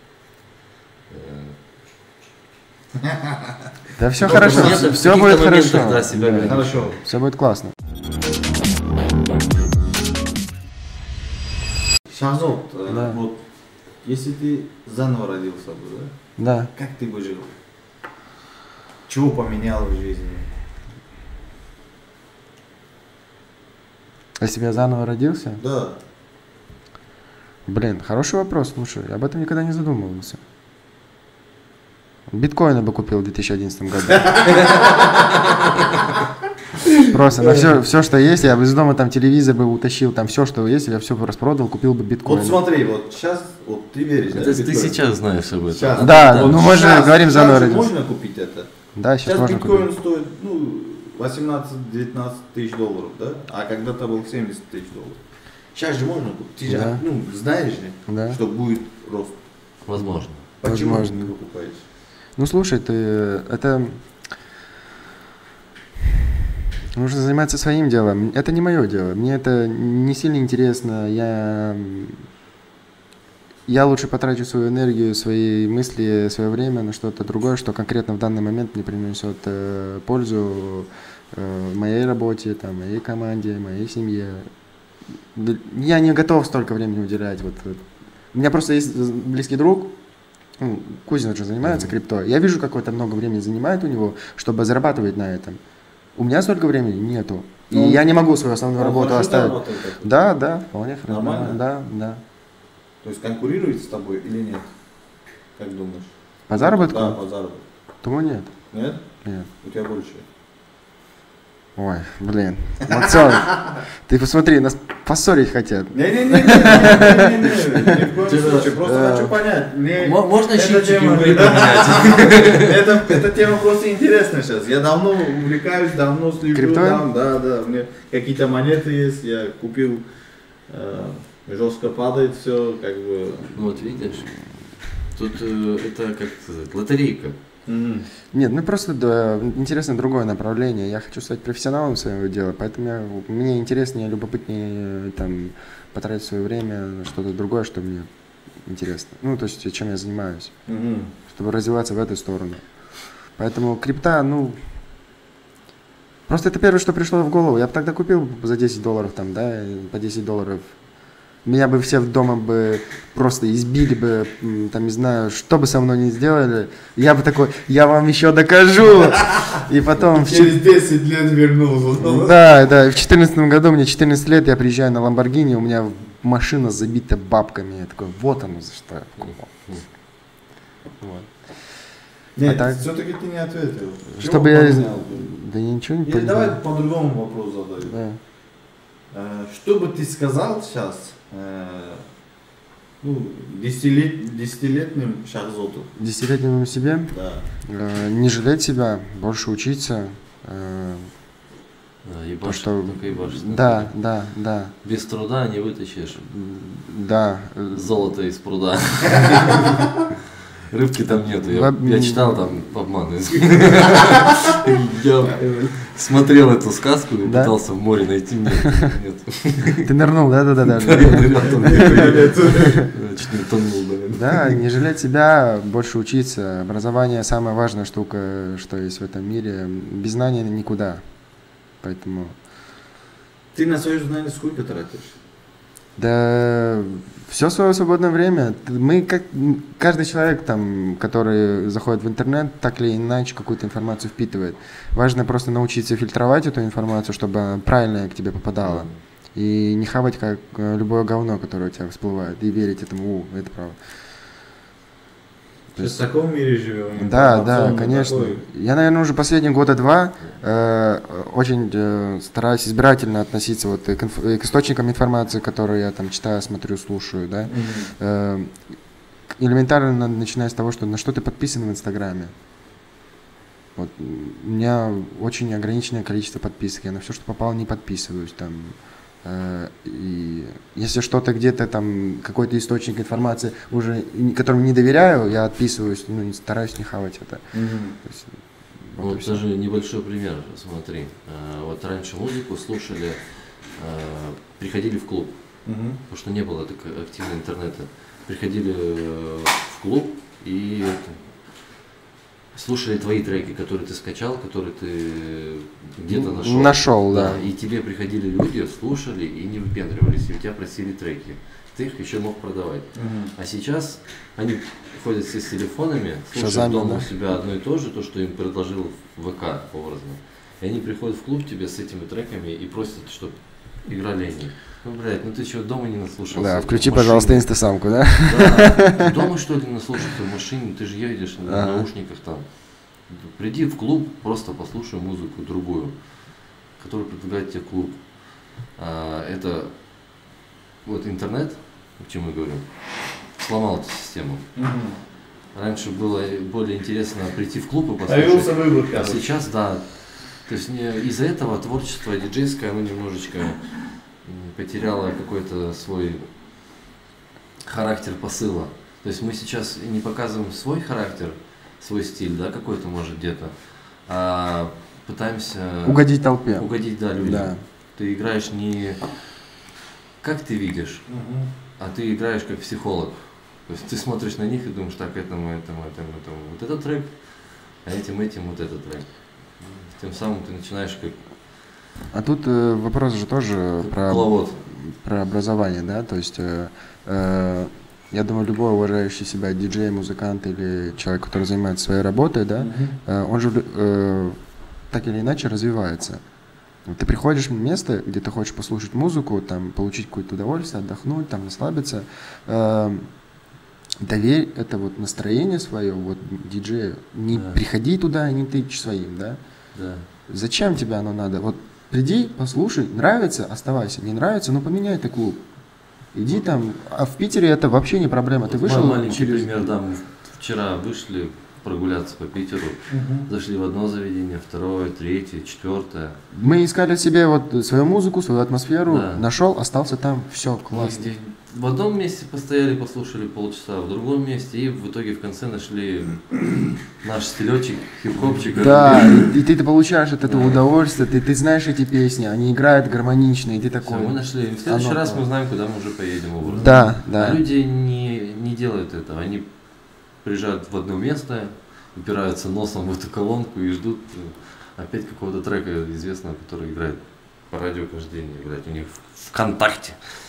Да все в хорошо, каких-то все будет моментах, хорошо. да, себя ограничивают. Хорошо. Все будет классно. Шахзод, Да. вот, если ты заново родился бы, да? Да. Как ты бы жил? Чего поменял в жизни? Если бы я заново родился? Да. Блин, хороший вопрос, слушай, я об этом никогда не задумывался. Биткоины бы купил в 2011 году. Просто на все, что есть, я бы из дома там телевизор бы утащил, там все, что есть, я все распродал, купил бы биткоин. Вот смотри, вот сейчас, вот ты веришь, да? Это в ты биткоин? сейчас знаешь об этом. Сейчас. Да, Вот ну мы же сейчас- говорим сейчас заново же родился. можно купить это? Да, сейчас Сейчас можно биткоин купить. стоит, 18-19 тысяч долларов, да? А когда-то был 70 тысяч долларов. Сейчас же можно купить. Ты же, Да. знаешь же, Да. что будет рост. Возможно. Почему Возможно. ты покупаешь? Ну слушай, это нужно заниматься своим делом. Это не мое дело. Мне это не сильно интересно. Я лучше потрачу свою энергию, свои мысли, свое время на что-то другое, что конкретно в данный момент мне принесет пользу моей работе, там, моей команде, моей семье. Я не готов столько времени уделять. Вот. У меня просто есть близкий друг, Кузин же занимается криптой. Я вижу, какое-то много времени занимает у него, чтобы зарабатывать на этом. У меня столько времени нету. И Ну, я не могу свою основную работу хорошо оставить. заработал так? Да, вполне хорошо. Нормально? Да. То есть конкурирует с тобой или нет? Как думаешь? По заработку? Да, по заработку. Думаю, нет. Нет? Нет. У тебя больше. Ой, блин. Максон, ты посмотри, нас поссорить хотят. Не-не-не, ни в коем случае. Просто хочу понять. Можно эта щипчики тема- угли поменять? Эта тема просто интересна сейчас. Я давно увлекаюсь, давно слежу. Криптой? Да. У меня какие-то монеты есть, я купил. Жестко падает все, как бы. Вот видишь, тут это, как сказать, лотерейка. Нет, ну просто интересно другое направление. Я хочу стать профессионалом своего дела, поэтому мне интереснее, любопытнее там потратить свое время на что-то другое, что мне интересно. Ну, то есть, чем я занимаюсь, чтобы развиваться в эту сторону. Поэтому крипта, просто это первое, что пришло в голову. Я бы тогда купил за $10 там, да, по $10. Меня бы все дома бы просто избили бы, там, не знаю, что бы со мной ни сделали. Я бы такой, я вам еще докажу. И потом... Через 10 лет вернулся. Да, в 2014 году, мне 14 лет, я приезжаю на Ламборгини, у меня машина забита бабками. Я такой, вот оно за что я покупал. Вот. Нет, А так? все-таки ты не ответил. Чтобы Чего я... поменял? Да я ничего не Или понял. давай по-другому вопрос задаю. Да. Что бы ты сказал сейчас десятилетним Шахзоту? Десятилетнему себе Да. не жалеть себя, больше учиться. Ебашь, что... только ебашь. Да. Без труда не вытащишь Да. золото из пруда. Рыбки там нету. Я читал там обманы. Я смотрел эту сказку и пытался в море найти. Нет. Ты нырнул, да-да-да. Чуть не тонул, Да, не жалеть себя, больше учиться. Образование самая важная штука, что есть в этом мире. Без знаний никуда. Поэтому... Ты на свое знание сколько тратишь? Да, все свое свободное время. Мы, как каждый человек, там, который заходит в интернет, так или иначе какую-то информацию впитывает. Важно просто научиться фильтровать эту информацию, чтобы она правильно к тебе попадала. И не хавать как любое говно, которое у тебя всплывает, и верить этому, это правда. Сейчас в таком мире живем. Да, конечно. Такой. Я, наверное, уже последние года два очень стараюсь избирательно относиться вот к источникам информации, которые я там читаю, смотрю, слушаю, да. Элементарно начиная с того, что на что ты подписан в Инстаграме. Вот, у меня очень ограниченное количество подписок, я на все, что попало, не подписываюсь там. И если что-то где-то там, какой-то источник информации, уже которому не доверяю, я отписываюсь, ну, стараюсь не хавать это. Есть, вот даже небольшой пример, смотри. Вот раньше музыку слушали, приходили в клуб, потому что не было так активного интернета. Приходили в клуб и слушали твои треки, которые ты скачал, которые ты где-то нашел. Нашел, да. И тебе приходили люди, слушали и не выпендривались, и у тебя просили треки. Ты их еще мог продавать. А сейчас они ходят все с телефонами, слушают дома у себя одно и то же, то, что им предложил ВК образно. И они приходят в клуб тебе с этими треками и просят, чтобы играли они. Ну, блядь, ну ты что, дома не наслушался? Да, включи, пожалуйста, инстасамку, да? Да, дома что ли наслушался в машине, ты же едешь на наушниках там. Приди в клуб, просто послушай музыку другую, которую предлагает тебе клуб. Это вот интернет, о чем мы говорим, сломал эту систему. Раньше было более интересно прийти в клуб и послушать. А сейчас, да. То есть из-за этого творчество диджейское, оно немножечко потеряло какой-то свой характер посыла. То есть мы сейчас не показываем свой характер, свой стиль, да, какой-то может где-то, а пытаемся угодить толпе. Угодить, да, людям. Да. Ты играешь не как ты видишь, а ты играешь как психолог. То есть ты смотришь на них и думаешь, так, этому, вот этот трек, а этим вот этот трек. Тем самым ты начинаешь как... А тут вопрос же тоже про образование, да, то есть я думаю, любой уважающий себя диджей, музыкант или человек, который занимается своей работой, да, он же так или иначе развивается. Ты приходишь в место, где ты хочешь послушать музыку, там, получить какое-то удовольствие, отдохнуть, там, расслабиться, доверь это вот настроение свое вот диджею, не приходи туда, не тычь своим, да? Да. Зачем тебе оно надо? Вот приди, послушай, нравится, оставайся, не нравится, ну поменяй ты клуб. Иди там, а в Питере это вообще не проблема. Ты вышел маленький пример, да, мы вчера вышли прогуляться по Питеру, зашли в одно заведение, второе, третье, четвертое. Мы искали себе вот свою музыку, свою атмосферу, нашел, остался там, все, классно. В одном месте постояли, послушали полчаса, в другом месте, и в итоге в конце нашли наш стилечек, хип-хопчик. Да, и ты получаешь от этого удовольствие, ты знаешь эти песни, они играют гармонично, и ты такой... Все, мы нашли, в следующий раз мы знаем, куда мы уже поедем образно. Да, да. А люди не делают этого, они приезжают в одно место, упираются носом в эту колонку и ждут опять какого-то трека известного, который играет по радио каждый день, играет у них в ВКонтакте.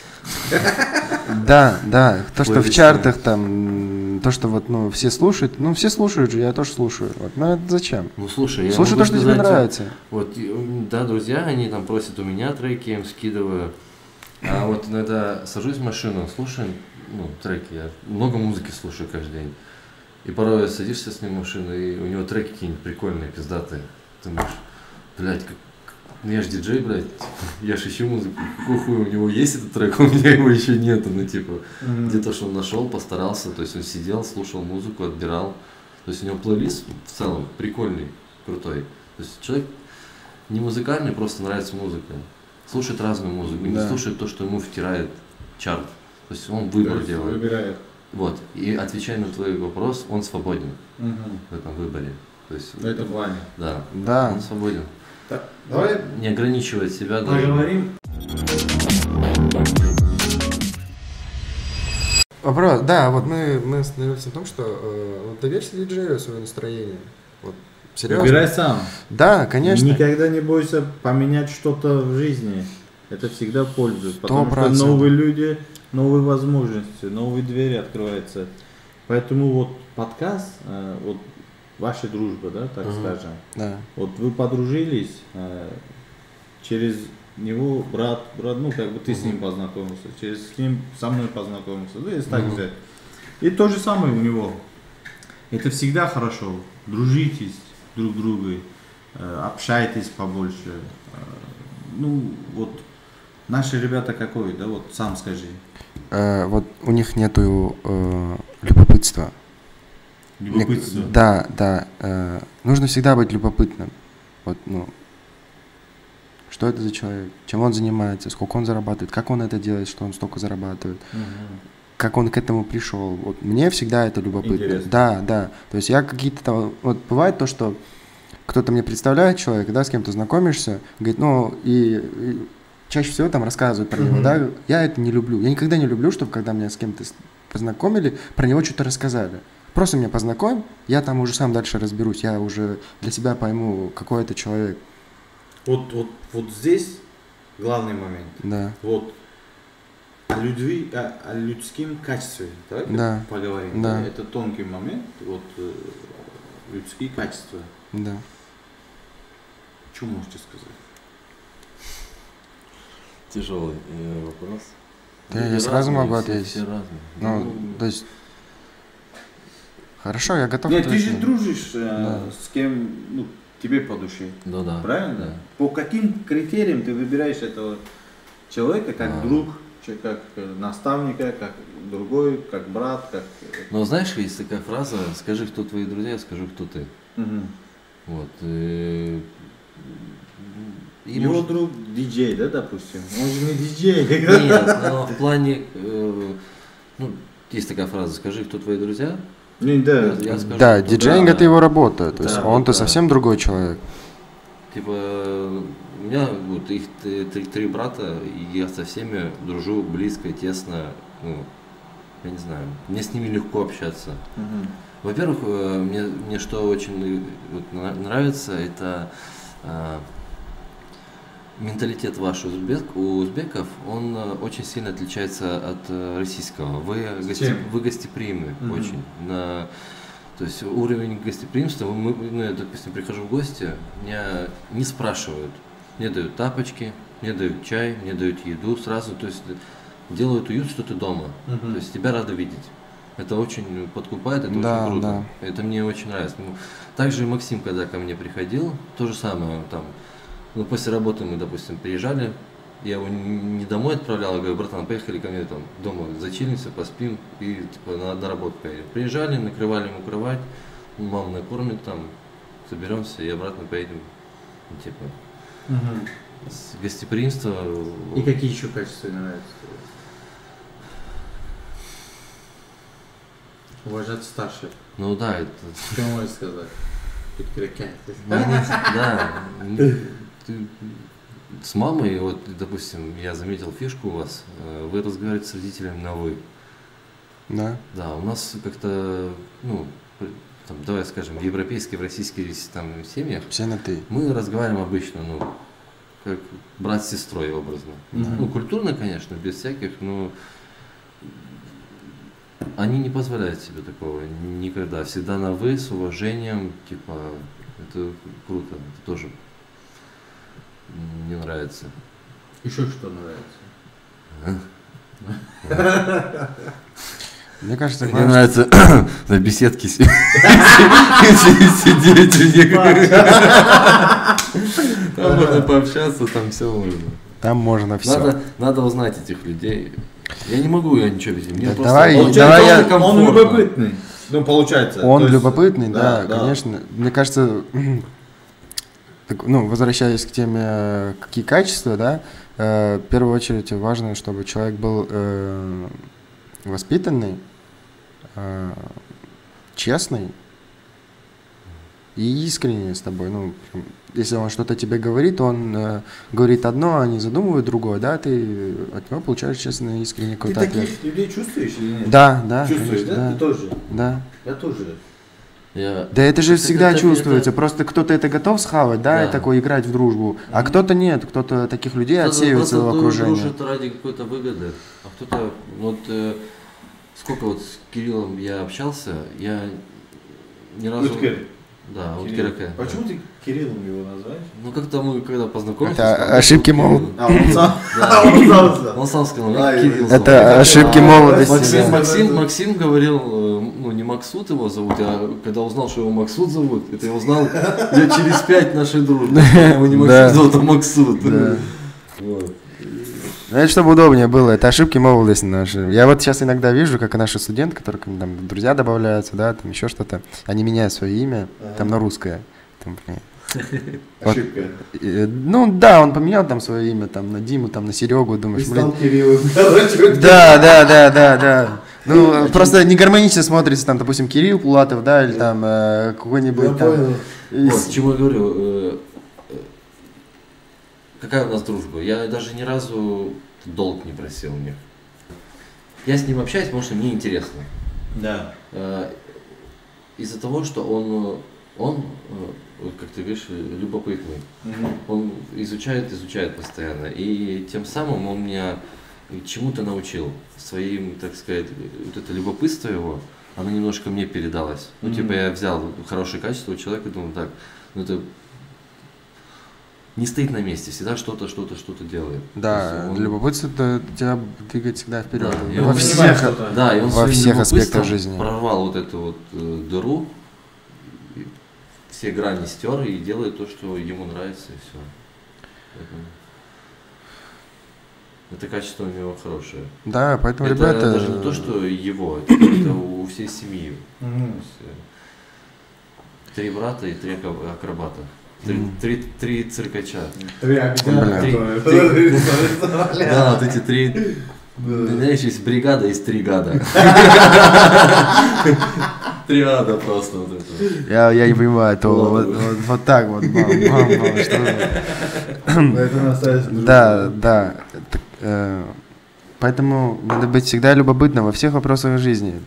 Да, да, то, что в чартах там, то, что вот, ну, все слушают, ну, все слушают же, я тоже слушаю, вот, ну, это зачем? Ну, слушай, слушай то, что тебе нравится. Вот, да, друзья, они там просят у меня треки, я им скидываю, а вот иногда сажусь в машину, слушаю, ну, треки, я много музыки слушаю каждый день, и порой садишься с ним в машину, и у него треки какие-нибудь прикольные, пиздатые, ты думаешь, блядь, я ж диджей, блядь, я ж ищу музыку, какой хуй у него есть этот трек, у меня его еще нету, ну типа, где-то что он нашел, постарался, то есть он сидел, слушал музыку, отбирал, то есть у него плейлист в целом прикольный, крутой, то есть человек не музыкальный, просто нравится музыка, слушает разную музыку, не слушает то, что ему втирает чарт, то есть он выбор делает. Выбирает. Вот, и отвечая на твой вопрос, он свободен в этом выборе. То есть, В этом плане. да, Да. он свободен. Так, давай Не ограничивает себя даже. поговорим. Вопрос, да, вот мы остановились на том, что вот доверься диджею свое настроение. Вот, серьезно. Выбирай сам. Да, конечно. Никогда не бойся поменять что-то в жизни. Это всегда пользует. Потому что 100%. новые люди, новые возможности, новые двери открываются. Поэтому вот подкаст, вот ваша дружба, да, так скажем. Да. Вот вы подружились, через него брат, ну как бы ты с ним познакомился, с ним со мной познакомился, да, если так взять. И то же самое у него. Это всегда хорошо. Дружитесь друг с другом, общайтесь побольше. Ну вот наши ребята какой, да, вот сам скажи. Вот у них нету любопытства. Любопытство. Да. Нужно всегда быть любопытным. Вот, ну, что это за человек, чем он занимается, сколько он зарабатывает, как он это делает, что он столько зарабатывает, как он к этому пришел. Вот мне всегда это любопытно. Интересно. Да. То есть я какие-то там, вот бывает то, что кто-то мне представляет человека, да, с кем-то знакомишься, говорит, ну и чаще всего там рассказывают про него, да, я это не люблю. Я никогда не люблю, чтобы когда меня с кем-то познакомили, про него что-то рассказали. Просто меня познакомь, я там уже сам дальше разберусь, я уже для себя пойму, какой это человек. Вот здесь главный момент. Да. Вот о людским качестве, Да. поговорим. Да. Это тонкий момент, вот людские качества. Да. Что можете сказать? Тяжелый вопрос. Да, Люди я сразу разные, могу все ответить. разные. Ну, то есть, хорошо, я готов. Нет, ты ответить. же дружишь с кем, ну, тебе по душе. Да. Правильно? Да. По каким критериям ты выбираешь этого человека как друг, как наставника, как другой, как брат, как... Но знаешь, есть такая фраза: скажи, кто твои друзья, я скажу, кто ты. Вот. И Его может- друг диджей, да, допустим? Он же не диджей. Нет, но в плане, ну, есть такая фраза: скажи, кто твои друзья, Не, да. я скажу, Да, кто диджеинг ты. это его работа. То есть Да, он-то да. совсем другой человек. Типа, у меня вот их три брата, и я со всеми дружу близко, тесно, ну, я не знаю, мне с ними легко общаться. Во-первых, мне что очень вот нравится, это менталитет ваш у узбеков, он очень сильно отличается от российского. Вы гостеприимны очень. То есть уровень гостеприимства, ну, я, допустим, прихожу в гости, меня не спрашивают, мне дают тапочки, мне дают чай, мне дают еду сразу, то есть делают уют, что ты дома, то есть тебя рады видеть. Это очень подкупает, это Да, очень круто, да. это мне очень нравится. Также и Максим, когда ко мне приходил, то же самое, там, ну, после работы мы, допустим, приезжали, я его не домой отправлял, я говорю: братан, поехали ко мне там дома, зачилимся, поспим и типа на работу поедем. Приезжали, накрывали ему кровать, мама накормит там, соберемся и обратно поедем. Ну, типа, с гостеприимства. И какие еще качества нравятся? Уважать старших. Ну да, это. Что можешь сказать? Подкреплять. Ну, да. Ты с мамой, вот, допустим, я заметил фишку у вас, вы разговариваете с родителями на «вы». Да. Да, у нас как-то, ну, там, давай скажем, в европейских, в российских там семьях Все на ты. мы разговариваем обычно, ну, как брат с сестрой образно. Ну, культурно, конечно, без всяких, но они не позволяют себе такого никогда. Всегда на «вы», с уважением, типа, это круто, это тоже мне нравится. Еще что нравится? Мне кажется, Мне главное, нравится на беседке сидеть у них. Там можно пообщаться, там все можно. там можно все. Надо узнать этих людей. Я не могу я ничего видеть. Мне Да просто давай Получается, я- он любопытный. Ну, получается. Он То есть, любопытный, да, конечно. Мне кажется, так, ну, возвращаясь к теме, какие качества, да, в первую очередь важно, чтобы человек был воспитанный, честный и искренний с тобой. Ну, если он что-то тебе говорит, он говорит одно, а не задумывает другое, да, ты от него получаешь честный, искренний Ты какой-то ответ. таких людей чувствуешь или нет? Да, Чувствуешь, конечно, да? да. Ты тоже? Да. Я тоже. Да это же всегда это- чувствуется, просто кто-то это готов схавать, да, и Да. такой играть в дружбу, а кто-то нет, кто-то таких людей отсеивает Просто своего окружения. дружит ради какой-то выгоды, а кто-то, вот сколько вот с Кириллом я общался, я ни разу... Уткер. Да, вот Кирилл. Кирилл. Почему ты Кириллом его называешь? Ну как-то мы когда познакомились... Это сказали, ошибки что мол- Кирилл. А, он сам. Да. Он сам сказал. Он сам сказал, А, я Кирилл Это зовут. ошибки А молодости. Максим, да. Максим говорил, ну не Максут его зовут, а когда узнал, что его Максут зовут, это я узнал лет через 5 нашей дружбы. Его не Да. Максут зовут, а Максут. Да. Вот. Знаете, чтобы удобнее было, это ошибки молодости наши. Я вот сейчас иногда вижу, как и наши студенты, которые там друзья добавляются, да, там еще что-то, они меняют свое имя, там на русское. Там, блин. Ошибка. Ну да, он поменял там свое имя, там на Диму, там на Серегу, И думаешь, стал блин. Кириллом. Короче, Да. Ну, просто не гармонично смотрится, там, допустим, Кирилл Пулатов, да, или там какой-нибудь я там. понял. Вот, чему я говорю, какая у нас дружба? Я даже ни разу долг не просил у них. Я с ним общаюсь, потому что мне интересно. Да. Из-за того, что он, вот как ты говоришь, любопытный. Он изучает постоянно. И тем самым он меня чему-то научил. Своим, так сказать, вот это любопытство его, оно немножко мне передалось. Ну, типа, я взял хорошее качество у человека и думал, так, ну это не стоит на месте, всегда что-то делает. То Да, есть он- любопытство тебя двигает всегда вперед. Да, и Во он всех, понимает что-то. Да, и он Во своим всех аспектах любопытством жизни. прорвал вот эту вот дыру, и все грани стер и делает то, что ему нравится, и все. Это качество у него хорошее. Да, поэтому, Это ребята... даже не то, что его, это у всей семьи. То есть, 3 брата и 3 акробата. Три циркача. Три обезьяны, Бля. которые... Да, вот эти 3. Знаешь, есть бригада, есть 3 гада. Триада просто вот это. Я не понимаю, то Ладно. вот так вот, бам, что Это настоящий друг. Да. Поэтому надо быть всегда любопытным во всех вопросах жизни.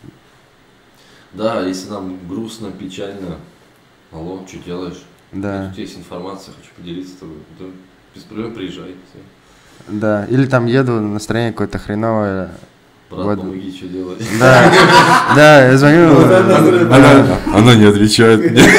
Да, если нам грустно, печально, алло, что делаешь? Да, Тут есть информация, хочу поделиться с тобой. Да, без проблем приезжай. Всё. да. Или там еду, настроение какое-то хреновое. Брат, Вот. помоги, что делать. Да, я звоню. Она не отвечает мне.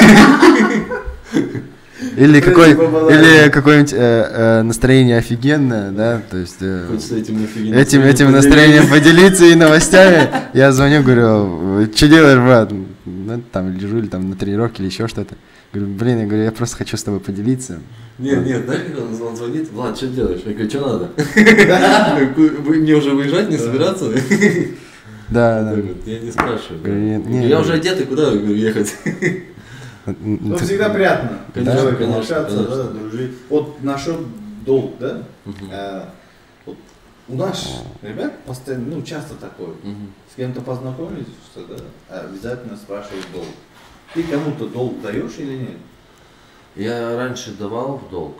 Или какое-нибудь настроение офигенное, да, то есть Хочется этим офигенно. этим настроением поделиться и новостями. Я звоню, говорю, что делаешь, брат? Ну, там лежу или там на тренировке или еще что-то. Говорю, блин, я говорю, я просто хочу с тобой поделиться. Нет, знаешь, как он звонит? Влад, что делаешь? Я говорю, что надо? Мне уже выезжать, не собираться? Да. Я не спрашиваю. Говорю, не, Я уже одет, и куда говорю, ехать? Ну, всегда приятно. Конечно, с человеком конечно, общаться, конечно. да, дружить. Вот насчет долг, да? Вот у нас ребят постоянно, ну, часто такое. С кем-то познакомились, что, да, обязательно спрашивают долг. Ты кому-то долг даешь или нет? Я раньше давал в долг,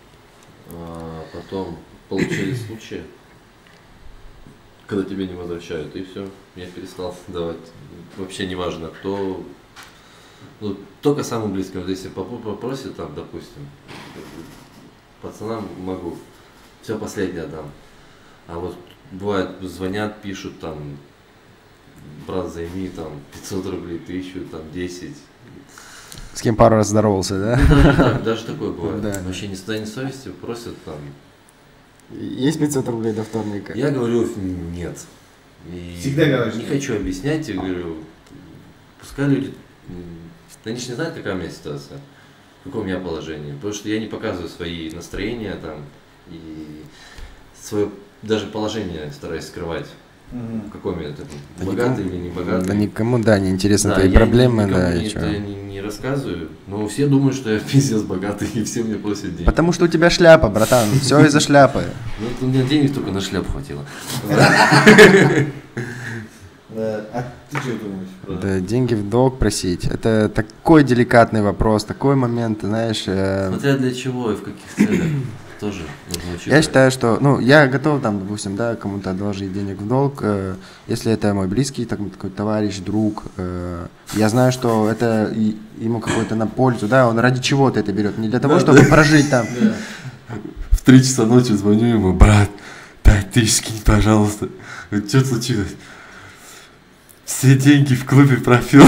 потом получились случаи, когда тебе не возвращают, и все, я перестал давать. Вообще не важно, кто, ну, только самым близким, если попросит, там, допустим, пацанам могу, все последнее дам. А вот бывает, звонят, пишут там, брат, займи там 500 рублей, 1000, там 10. С кем пару раз здоровался, да? Даже такое бывает. Да. Вообще ни стыда, ни совести, просят там. Есть 500 рублей до вторника? Я говорю, нет. И Всегда говоришь не нет. хочу объяснять, я говорю, пускай люди, они же не знают, какая у меня ситуация, в каком я положении. Потому что я не показываю свои настроения там и свое даже положение стараюсь скрывать. В каком я там, богатый или не богатый. Да никому, да, не интересны Да, твои я проблемы, никому да, и это чё. не рассказываю, но все думают, что я пиздец богатый, и все мне просят деньги. Потому что у тебя шляпа, братан, все из-за шляпы. Ну, у меня денег только на шляпу хватило. А Ты что думаешь? Да, деньги в долг просить. Это такой деликатный вопрос, такой момент, знаешь. Смотря для чего и в каких целях. Тоже нужно учитывать. Я считаю, что, ну, я готов там, допустим, да, кому-то одолжить денег в долг, если это мой близкий, такой товарищ, друг, я знаю, что это ему какой-то на пользу, да, он ради чего-то это берет, не для того, чтобы прожить там. В 3 часа ночи звоню ему: брат, 5000 скинь, пожалуйста. Что случилось? Все деньги в клубе пропил.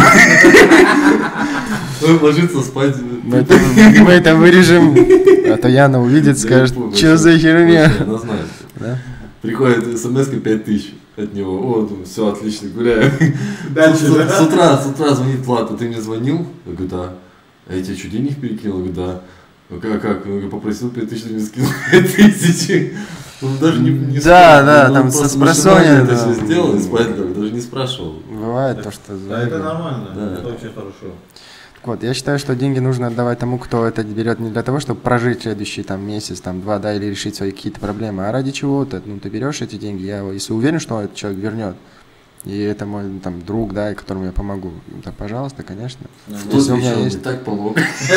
Он ложится спать. Мы это вырежем, а то Яна увидит, скажет, что за херня. Она знает. Да? Приходит смс-ка 5000 от него. О, думаю, все, отлично, гуляем. Дальше, С утра звонит Влад: ты мне звонил? Я говорю: да. А я тебе что, денег перекинул? Я говорю: да. Ну как? Он говорит: попросил 5000, ты мне скинул 5000. Он даже не Да, там со спросонья. это все сделал и спать лег, даже не спрашивал. Бывает то, что... Да, это нормально, Да. это очень хорошо. Вот, я считаю, что деньги нужно отдавать тому, кто это берет не для того, чтобы прожить следующий там месяц, там 2, да, или решить свои какие-то проблемы, а ради чего-то. Ну, ты берешь эти деньги, если уверен, что этот человек вернет, и это мой там друг, да, и которому я помогу, да, пожалуйста, конечно. Если у меня есть... так помог.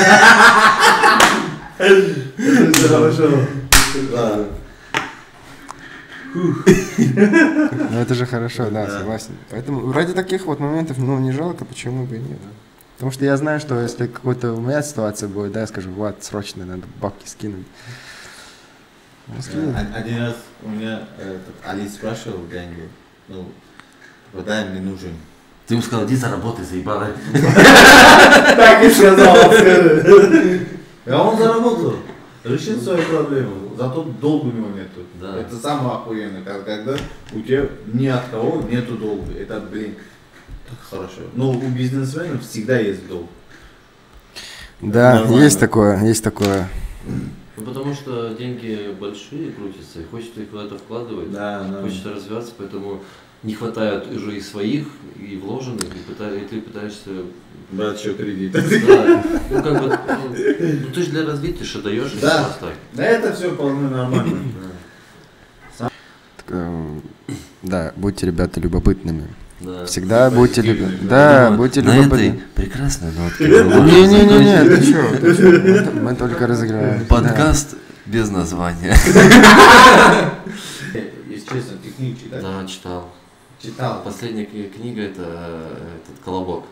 Это хорошо. Да. Ну, это же хорошо, да, согласен. Поэтому ради таких вот моментов, ну, не жалко, почему бы и нет. Потому что я знаю, что если какой-то у меня ситуация будет, да, я скажу: Влад, срочно надо бабки скинуть. Один раз у меня Али спрашивал деньги, ну, дай мне нужен. Ты ему сказал: иди заработай, заебала. Так и сказал, скажи. А он заработал, решил свою проблему, зато долга у него нету. Да. Это самое охуенное, когда у тебя ни от кого нету долга. Это, блин, так хорошо. Но у бизнесменов всегда есть долг. Да, Нормально. есть такое. Ну, потому что деньги большие крутятся, и хочется их куда-то вкладывать, Да. хочется развиваться, поэтому не хватает уже и своих, и вложенных, и ты пытаешься... Брать еще кредит. Да, ну как бы, ну ты же для развития что даешь, и Да. просто так. Да, это все вполне нормально. Да, будьте, ребята, любопытными. Да. Всегда будьте любопытными. Да, будьте На любопытными. этой прекрасной нотке. Не-не-не, ты что? Мы только разыграем. Подкаст без названия. Если честно, ты книги читаешь? Да, читал. Читал. Последняя книга это этот «Колобок».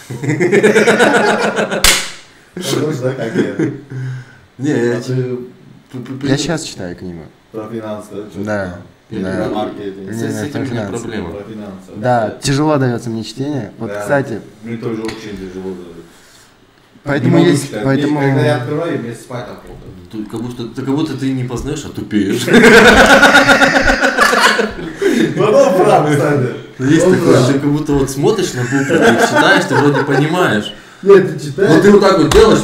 Похож, да, как я? Не, я Я сейчас читаю книгу. Про финансы, да? что-то Да. там? Или Да. про маркетинг? Не, С этим про у меня финансы. проблема. Про финансы. Да, тяжело дается мне чтение. Вот, Да. кстати, Мне тоже очень тяжело. поэтому Не могу есть, читать. поэтому... Когда я открываю, мне спать охота. Как будто ты не познаешь, а тупеешь. Ну, правда, кстати. Есть такое, ты как будто вот смотришь на буквы, ты их читаешь, ты вроде понимаешь. Нет, ты читаешь? Но ты вот так вот делаешь.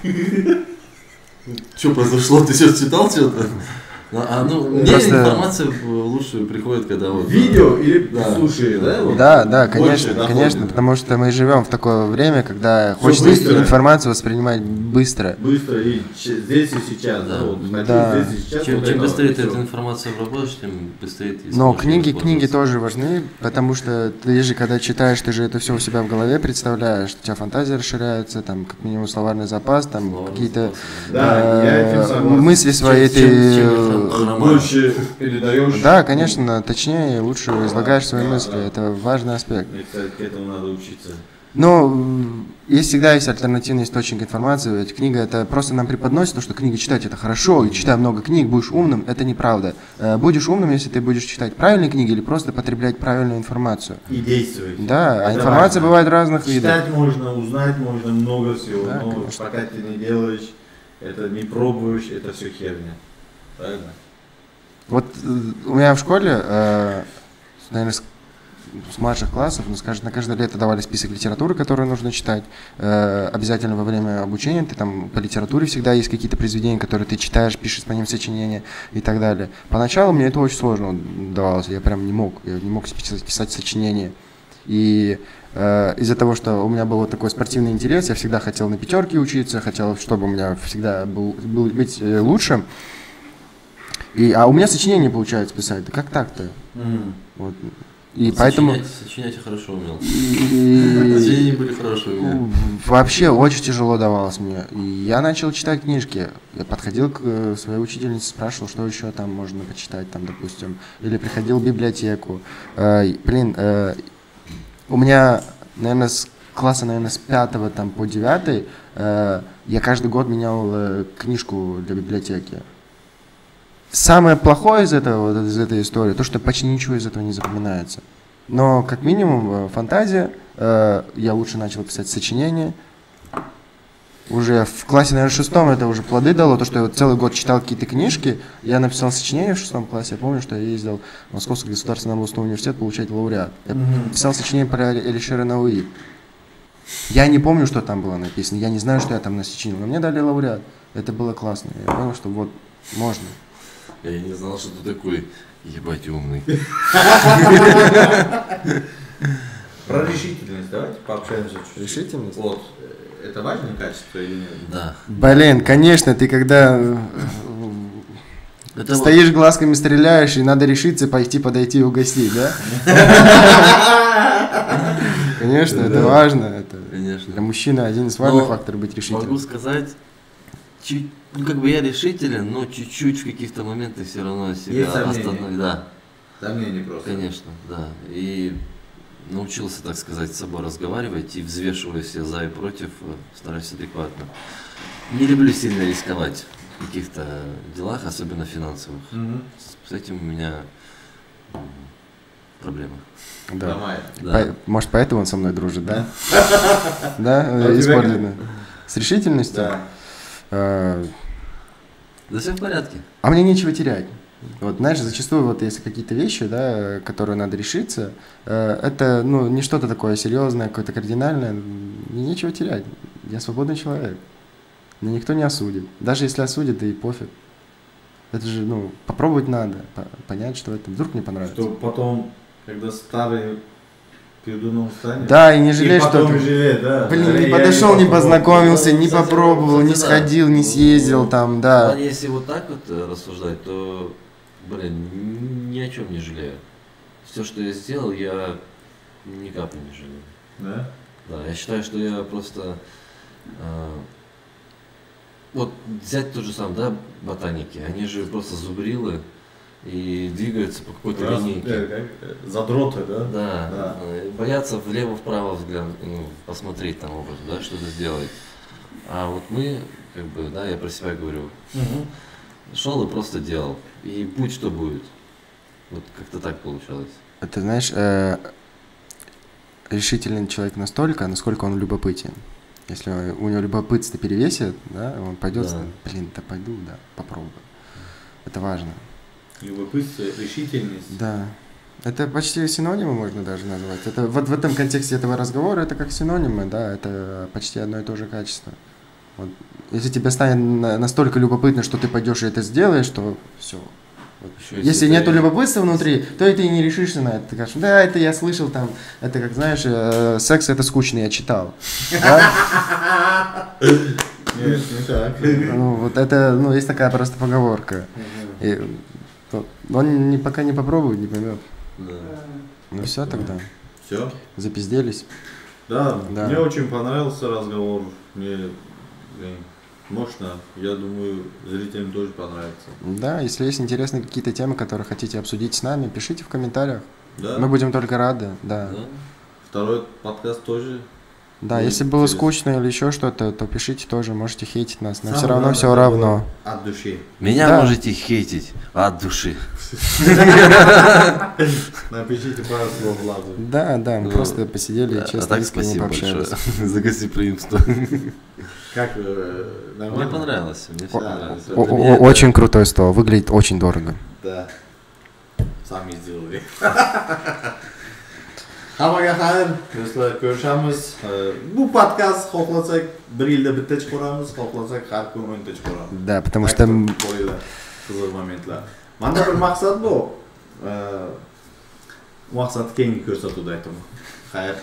Что произошло? Ты сейчас читал что-то? Мне Просто- информация лучше приходит, когда вот... Видео или Да. слушаешь, да? вот? Да, конечно, Больше конечно, доходит. потому что мы живем в такое время, когда Всё хочется быстро. информацию воспринимать быстро. Быстро и здесь и сейчас, да, Да. вот. Хочу Да. здесь и сейчас. Чем вот это быстрее вот, ты всё. эту информацию обработаешь, тем быстрее ты Но сможешь книги воспользоваться. тоже важны, потому что ты же, когда читаешь, ты же это все у себя в голове представляешь, у тебя фантазия расширяется, там, как минимум, словарный запас, там, Словарный какие-то запас, Да, я этим согласен. мысли свои Чем ты... Больше передаешь. Да, конечно, точнее, лучше излагаешь свои мысли, это важный аспект. Мне, кстати, к этому надо учиться. Но есть всегда есть альтернативный источник информации, ведь книга это просто нам преподносит, то, что книги читать это хорошо, и читай много книг, будешь умным, это неправда. Будешь умным, если ты будешь читать правильные книги или просто потреблять правильную информацию. И действовать. Да, а Это информация важно. бывает разных видов. Читать можно, узнать можно много всего, Да, но конечно. пока ты не делаешь, это не пробуешь, это все херня. Правильно? Вот у меня в школе, наверное, с младших классов, ну, скажем, на каждое лето давали список литературы, которую нужно читать. Обязательно во время обучения ты там по литературе всегда есть какие-то произведения, которые ты читаешь, пишешь по ним сочинения и так далее. Поначалу мне это очень сложно давалось, я прям не мог писать сочинения. И из-за того, что у меня был вот такой спортивный интерес, я всегда хотел на пятерке учиться, хотел, чтобы у меня всегда был быть лучше. А у меня сочинение получается писать. Да как так-то? Вот. И поэтому... Сочинять я хорошо умел. И- Сочинения были хорошие у меня. Вообще очень тяжело давалось мне. И я начал читать книжки. Я подходил к своей учительнице, спрашивал, что еще там можно почитать, там, допустим. Или приходил в библиотеку. У меня, наверное, с класса, наверное, с 5 там, по 9 я каждый год менял книжку для библиотеки. Самое плохое из этой истории, то, что почти ничего из этого не запоминается. Но, как минимум, фантазия. Я лучше начал писать сочинения. Уже в классе, наверное, 6 это уже плоды дало. То, что я целый год читал какие-то книжки. Я написал сочинение в 6 классе. Я помню, что я ездил в Московский государственный областной университет получать лауреат. Я писал сочинение про Алишера Науи. Я не помню, что там было написано. Я не знаю, что я там насочинил. Но мне дали лауреат. Это было классно. Я понял, что вот можно. Я не знал, что ты такой, ебать, умный. Про решительность давайте пообщаемся чуть-чуть. Решительность? Вот. Это важное качество или нет? Да. Блин, конечно, ты когда Это стоишь, глазками стреляешь, и надо решиться пойти, подойти и угостить, да? Конечно, это важно. Это Конечно. для мужчины один из важных Но факторов быть Могу решительным. сказать, как бы я решителен, но чуть-чуть в каких-то моментах все равно себя Есть сомнения? остановлю. Да, Сомнений просто. конечно, да. И научился, так сказать, с собой разговаривать и взвешивая все за и против, стараюсь адекватно. Не люблю сильно рисковать в каких-то делах, особенно финансовых. С этим у меня проблемы. Да. Нормально. Да. Может, поэтому он со мной дружит, да? Да, А у тебя использовано. С решительностью? Да. Да все в порядке. А мне нечего терять. Вот, знаешь, зачастую вот если какие-то вещи, да, которые надо решиться, это, ну, не что-то такое серьезное, какое-то кардинальное, мне нечего терять. Я свободный человек. Меня никто не осудит. Даже если осудит, да и пофиг. Это же, ну, попробовать надо, понять, что это вдруг мне понравится. Что потом, когда старый пердуном станет. Да, и не жалеешь, и потом что ты, жалеет, да. блин, не Я подошел, не попробовал. познакомился, не Кстати, попробовал, не кстати, да. сходил, не съездил там, В да. плане, если вот так вот рассуждать, то, блин, ни о чем не жалею. Все, что я сделал, я ни капли не жалею. Да? Да, я считаю, что я просто... вот взять тот же сам, да, ботаники, они же просто зубрилы и двигаются по какой-то линейке. Задроты, да? Да, Да. боятся влево-вправо взглянуть, ну, посмотреть там образ, да, что-то сделать. А вот мы, как бы, да, я про себя говорю, шел и просто делал. И будь что будет. Вот как-то так получалось. Это, знаешь, решительный человек настолько, насколько он любопытен. Если у него любопытство перевесит, да, он пойдет, Да. блин, да пойду, да, попробую. Это важно. Любопытство, решительность. Да. Это почти синонимы можно даже назвать. Это вот в этом контексте этого разговора это как синонимы, да, это почти одно и то же качество. Вот. Если тебе станет настолько любопытно, что ты пойдешь и это сделаешь, то все. Вот. Еще Если это- нету любопытства внутри, то и ты не решишься на это. Ты скажешь, да, это я слышал там, это как, знаешь, секс это скучно, я читал. Да? Нет, не так. Ну, вот это, ну, есть такая просто поговорка. И, он пока не попробует, не поймет. Да. Ну все тогда, Все. запизделись. Да, Да. мне очень понравился разговор. Мне, блин, мощно. Я думаю, зрителям тоже понравится. Да, если есть интересные какие-то темы, которые хотите обсудить с нами, пишите в комментариях. Да? Мы будем только рады, да. Да. Второй подкаст тоже. Да, Будет если было интересно. скучно или еще что-то, то пишите тоже, можете хейтить нас. Но Самое все равно главное, все чтобы равно. было От души. Меня Да. можете хейтить от души. Напишите пару слов Владу. Да, да, мы Ну, просто посидели Да, и честно а так искренне спасибо большое пообщались. за гостеприимство. Как нормально? Мне понравилось. Мне все О- понравилось. О- Для меня это- Очень крутой стол, выглядит очень дорого. Да. Сами сделали. Hammaga xayr, do'stlar, ko'rishamiz. Bu podkast xohlasak 1 yilda bitta chiqaramiz, xohlasak har kun 10 ta chiqaramiz. Да, потому что Qo'yinglar, qiziq momentlar. Menda bir maqsad bor. Maqsad keyingi ko'rsatuvda aytaman. Xayr.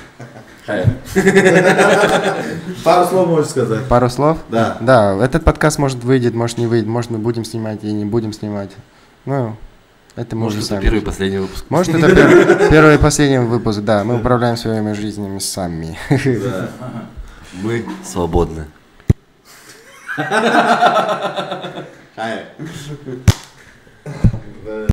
Пару слов можешь сказать? пару слов. Да. Да, этот подкаст может выйдет, может не выйдет, может мы будем снимать или не будем снимать. Ну, Это мы Может, уже это сами. первый и последний выпуск. Может, это первый и последний выпуск, да. Мы управляем своими жизнями сами. Да. Мы свободны. Хайр.